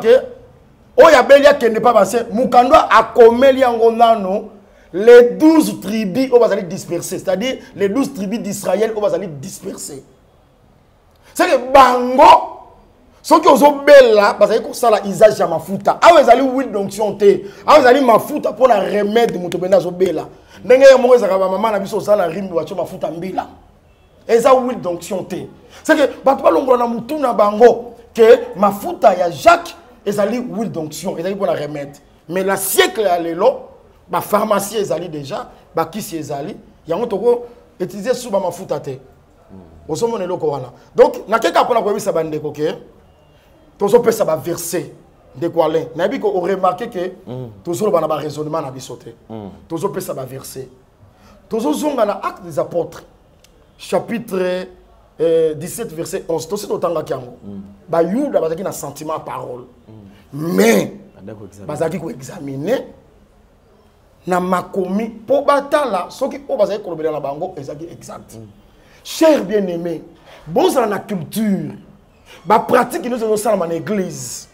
les 12 tribus vont aller disperser. C'est-à-dire, les 12 tribus d'Israël vont aller disperser. C'est que Bango. Ceux qui ont bella parce que ça la usage à mafuta. Ah vous allez huile d'onction té. Ah vous allez mafuta pour la remède muto benda zo bella. Ndenge ya mo ezaka ba maman na biso ça la rime wa mafuta mbila. Et ça huile d'onction té. C'est que bato balongo na mutu na bango que mafuta ya Jacques ezali huile d'onction, ezali pour la remède. Mais la siècle ya lelo ba pharmacie ezali déjà, ba kisi ezali, yango toko utiliser sous ba mafuta té. Osomo ne loko wana. Donc na keka pona ko bisa bande ko ke tous on ça va verser de quoi là n'a qu'on remarqué que tous on va raisonnement na bisoté tous on ça va verser tous on a l'acte des apôtres chapitre 17 verset 11 tous on tanga kiango ba yuda bazaki na sentiment parole mais bazaki ko examiner na makomi po batala soki o bazaki kolobela na bango ezaki exact cher bien-aimé bon ça na culture ba pratique nous sommes dans l'église.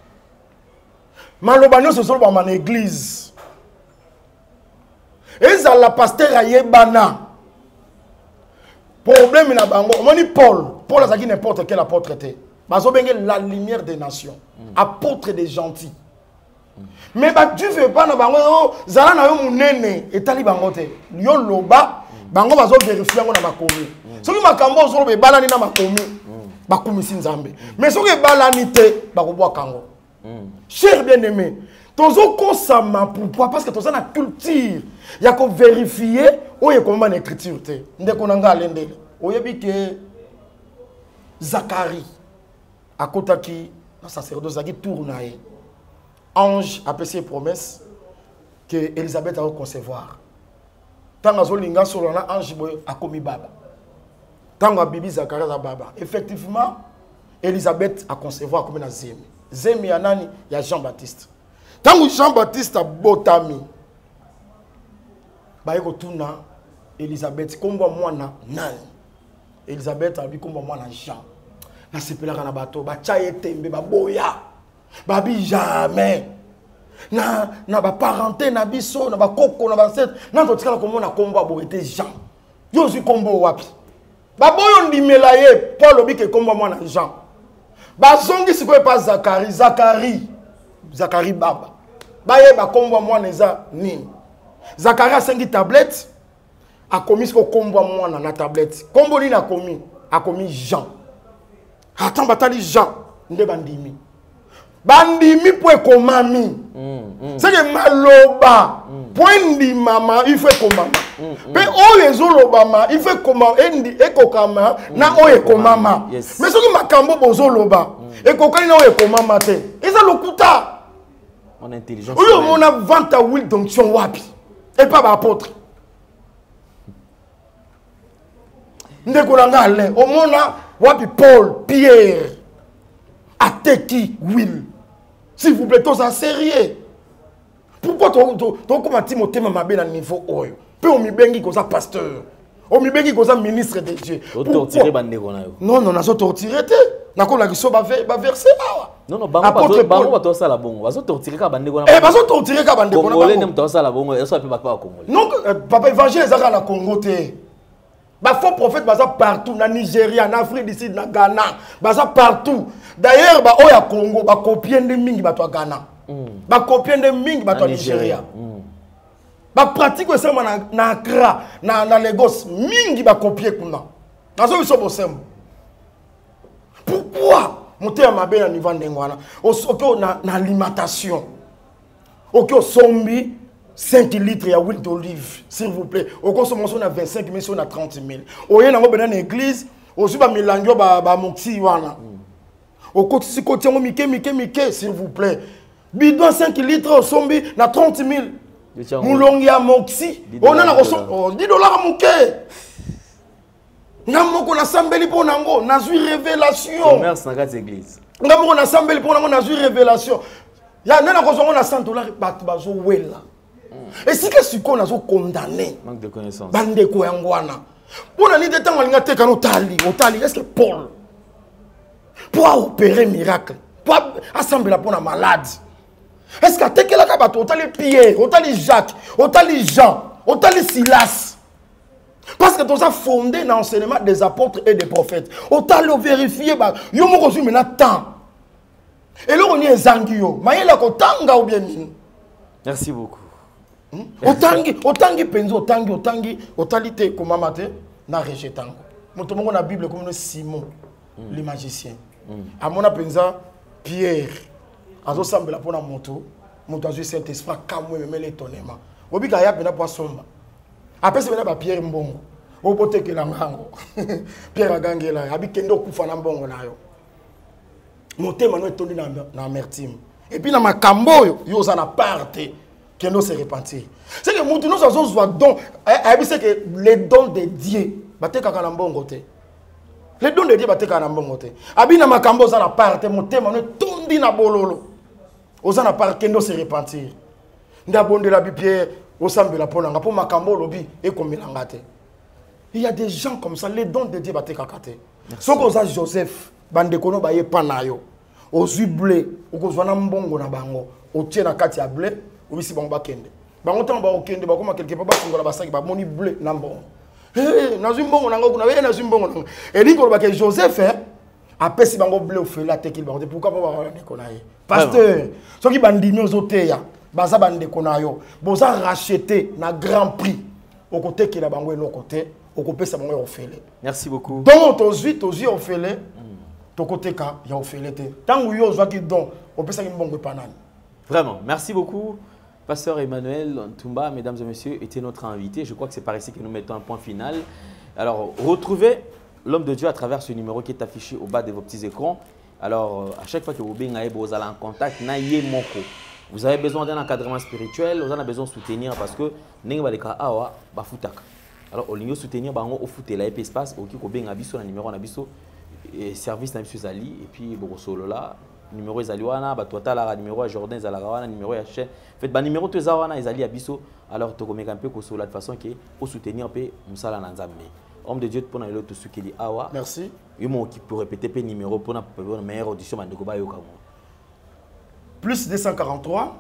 Maloba nous sommes dans l'église. Et ça la pasteur ayebana. Problème na bango. On dit Paul a dit n'importe quel apôtre était. Bazo bengue la lumière des nations. Apôtre des gentils. Mais ba tu veux pas na bango zala na yo munene etali bango te. Yo loba bango bazo vérifier ngo na makomi. Soki makambo zo be balani na makomi. Mais ce que balanité, cher bien-aimé, Tozo kosama pourquoi? Parce que toza na culture. Il y a qu'on vérifier où est comment l'écriture te. Ndeko nanga lendele. Oyebi ke Zacharie à kotaki na sacerdoce zaki tournaye. Ange a passé promesse que Elisabeth a concevoir. Tant azo linga solo na ange boy a komi baba. Tant a bibi Zacharie za baba. Effectivement, Elisabeth a concevoir comme na zemi. Zemi ya nani ya Jean-Baptiste. Tant Jean-Baptiste a botami. Ba yeko tuna Elisabeth kombo mwana nani. Elisabeth a bi kombo mwana Jean. Na sepelaka na bato ba chaye tembe ba boya. Babi jamais. Na ba parenté na biso na ba koko na ba set na to tikala komona kombo aboete Jean. Yo zu kombo wapi. Ba boyo ndimela ye Paul obi ke kombo mwana Jean. Ba zongi sikoye pa Zacharie baba. Ba ye ba kombo mwana eza nini. Zacharie a sengi tablette a commis ko kombo mwana na tablette. Kombo ni na commis Jean. Attends batali Jean nde bandimi. Bandimi po ekomami. C'est que maloba point ndi mama il fait komama. Mais oyo ezolobama il fait komama endi ekokama na oyo ekomama. Mais soki makambo bozoloba ekokani na oyo ekomama te. Eza lokuta. Mon intelligence. Oyo mona vente à huile d'onction wapi. Et pas ba apôtre. Ndeko nanga ale omona wapi Paul, Pierre ateki huile. S'il vous plaît, tous en sérieux. Pourquoi tu as Timothée m'a à niveau oyo? Peu on mi bengi comme ça pasteur. On mi bengi comme ça ministre de Dieu. Non, non, on a torturé. Na ko la kiso ba verset awa. Non non, bango to sala bongo. Bazo torturer ka bande ko na. Bazo torturer ka bande ko na. Congolais nem to sala bongo, eso pe ba Congolais. Non, papa évangile ezaka na Congo te. Ba faux prophète baza partout na Nigeria, en Afrique du Sud, na Ghana, baza partout. D'ailleurs ba oya Congo ba copier de mingi ba to Ghana. Ba copier de mingi ba to Nigeria. Ba pratique ça na Accra, na Lagos, mingi ba copier kuna. Nazo biso bosem. Pourquoi monter à ma belle à niveau d'engwana? Au na alimentation. Au sombi 5 litres de huile d'olive, s'il vous plaît. Au consommation on a 25 000, on a 30 000. Au yé na dans l'église, au suba milangio ba moxi wana. Au côté on mike, s'il vous plaît. Bidon 5 litres au sombi na 30 000. Moulongi a moxi. On a na 10 $ à mouke. Namoko na sambeli po nango, na zui révélation. Commerce na quatre églises. Namoko na sambeli po nango na zui révélation. Ya nena ko zongo na 100 $ bat bazo wela. Et si que suko na zo condamné. Manque de connaissance. Bande ko yangwana. Pona ni de temps linga te kano otali, est-ce que Paul pour opérer miracle, pour assembler pour na malade. Est-ce que tekela ka bato otali Pierre, otali Jacques, otali Jean, otali Silas? Parce que tu as fondé dans l'enseignement des apôtres et des prophètes. Autant le vérifier, yo mo ko maintenant temps. Et là on est zangio. Maïla ko tanga ou bien. Merci beaucoup. Otangi penzo otalité comme maté na rejetango. Moto mongo na Bible comme Simon le magicien. A mona penza Pierre azo sambela pona moto azo Saint-Esprit kamwe memele étonnement. Obika ya pena poisson. Après c'est maintenant Pierre Mbongo. Au bote que langango. Pierre agangela abi kendo kufa na mbongo nayo. Motema no etondi na amertume. Et puis na makambo yo za na parte kendo se repentir. C'est que mutu no so zo don abi c'est que les dons de Dieu bateka kana mbongo te. Les dons de Dieu bateka na mbongo te. Abi na makambo za na parte motema no etondi na bololo. Oza na parte kendo se repentir. Ndabonde la bi Pierre Osambela ponanga pour makambo lobi et comme milangate. Il y a des gens comme ça, les dons de Dieu battent kakate. So koza Joseph bandekono ba ye panayo. Ozui blé, okozwana mbongo na bango, otie na kati ya blé, obisi bango bakende. Bango tan ba okende ba koma quelque part ba kongola basaki ba moni blé na mbongo. Eh, nazui mbongo nanga kuna we nazui mbongo nanga. Et lingo ba ke Joseph apesi bango blé ofela tekil ba. Pourquoi pas ba ndekona ye? Pasteur, soki bandimi ozoteya. Baza bande konayo boza racheter na grand prix au côté qui la bango no côté au côté ça bango ofele. Merci beaucoup. Donc tozi ofele to côté ka ya ofele te tant yo zwa ki don au pesa ki mbongo panani Vraiment, merci beaucoup. Pasteur Emmanuel Ntumba, mesdames et messieurs, était notre invité. Je crois que c'est par ici que nous mettons un point final. Alors, retrouvez l'homme de Dieu à travers ce numéro qui est affiché au bas de vos petits écrans. Alors, à chaque fois que vous allez en contact, vous avez besoin d'un encadrement spirituel, vous avez besoin de soutenir parce que alors, au lieu de soutenir, au foot et l'espace, au numéro service et puis solo là. Numéro Zaliwana, Batuatala, numéro Jordan Zalarawana, numéro Hachet. Faites le numéro de Zawana et Zali Abisso. Alors, tu as un peu de façon que pour soutenir Moussala Nanzambe. Homme de Dieu, pour nous tout ce qui est Awa. Merci. Il m'a qui peut répéter le numéro pour une meilleure audition. Plus 243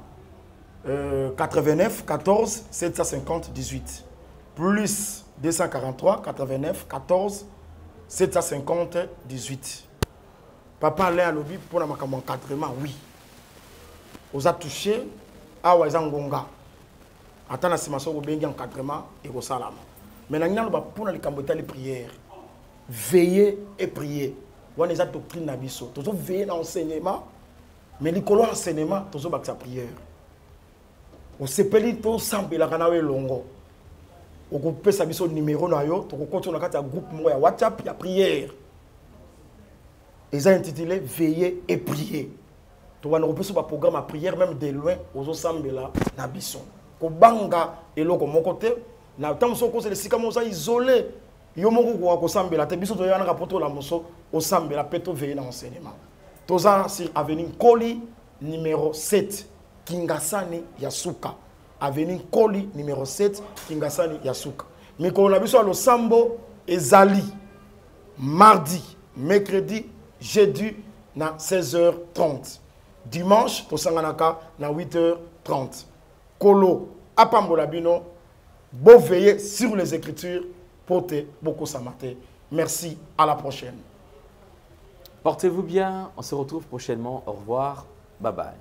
89 14 750 18. Plus 243 89 14 750 18. Papa allait à l'objet pour un encadrement, oui. Vous avez touché à Wazangonga. Attends, c'est ma soeur au bien encadrement et au salam. Maintenant, pour les prières, veiller et prier. Vous avez une doctrine d'abisso. Vous veiller dans l'enseignement, mais les colons enseignement, vous avez sa prière. Vous avez tout semble la canawe longo. Vous pouvez savoir numéro na yo, vous continuez à groupe WhatsApp, il y a prière. Ils ont intitulé Veiller et prier. Tu vas nous repasser un programme à prière, même de loin, aux ensembles là, n'abissons. Kobanga et l'autre, mon côté, na tant que c'est le sikamosa isolé. Yomongo ko ensemble là, te biso to yana rapporto la moso, ensemble là, peto veiller dans l'enseignement. Toza sur avenue Koli numéro 7, Kingasani Yasuka. Avenue Koli numéro 7, Kingasani Yasuka. Mais quand on a vu sur le Sambo et Zali, mardi, mercredi, jeudi, na 16h30. Dimanche, to Sanganaka, na 8h30. Kolo, Apambolabino, beau veiller sur les Écritures, pote, beaucoup samate. Merci, à la prochaine. Portez-vous bien, on se retrouve prochainement. Au revoir, bye bye.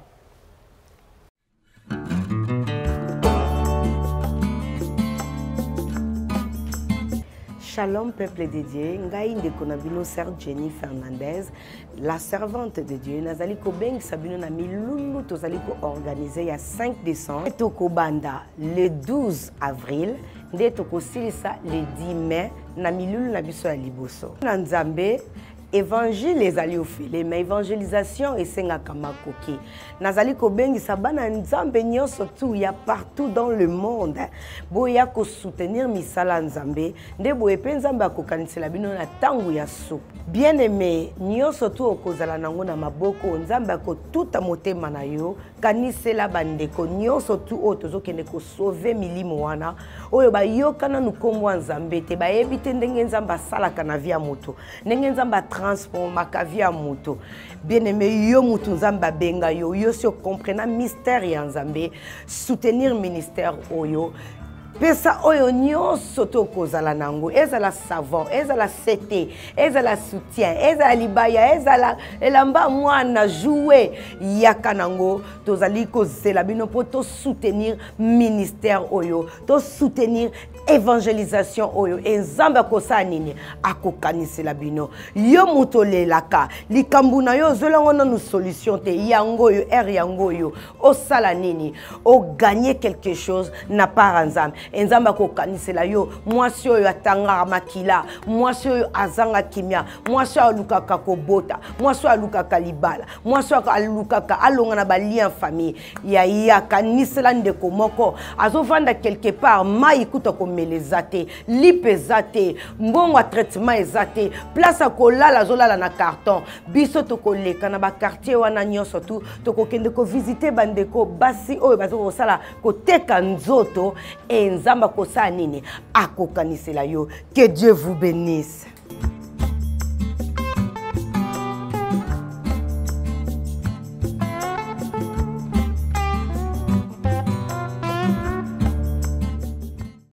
Shalom, peuple de Dieu. Ngai Ndekonabino, sœur Jenny Fernandez, la servante de Dieu. Nazali ko beng sabino na milulu tozali ko organisé il y a 5 décembre. Toko banda le 12 avril. Nde toko silisa le 10 mai na milulu na biso ya liboso. Na Nzambe évangile ezali ofele, mais évangélisation esengaka makoki. Nazali ko bengi sabana Nzambe nyonso tout ya partout dans le monde. Boya ko soutenir misala Nzambe, nde boye pe Nzambe akokanisela bino na tangu ya soupe. Bien aimé, nyonso tout okozala nango na maboko, Nzambe ako tuta motema na yo, kanisela bandeko nyonso tout o tozokende ko sauver milimo wana. Oyo ba yokana nukomwa Nzambe te ba ebite ndenge Nzambe asalaka na via moto. Ndenge Nzambe transforme ma vie à moto. Bien aimé, yo mutu Nzamba benga yo, yo si comprena mystère ya Nzambe, soutenir ministère oyo. Pesa oyo nyonso to kozala nango, ezala savon, ezala sete, ezala soutien, ezala libaya, ezala elamba mwana jouer yaka nango, tozali kozela bino po to soutenir ministère oyo, to soutenir évangélisation oyo, Nzamba kosa nini akokanisela bino. Yo mutolelaka, likambu na yo zolango na nous solution te yango yo yango yo, osala nini, o gagner quelque chose na part Nzambe. Nzamba ko kanisela yo mwasi oyo atanga makila, mwasi oyo azanga kimia, mwasi oyo alukaka kobota, mwasi oyo alukaka libala, mwasi oyo alukaka alonga na balien famille ya kanisela ndeko moko azovanda quelque part mai kuta ko melezate lipezate mbongo traitement ezate place akolala zolala na carton biso tokoleka na ba quartier wana nyonso tu tokokende ko visiter bandeko basi oyo bazo sala ko teka nzoto Nzamba kosa nini akokanisela yo. Que Dieu vous bénisse.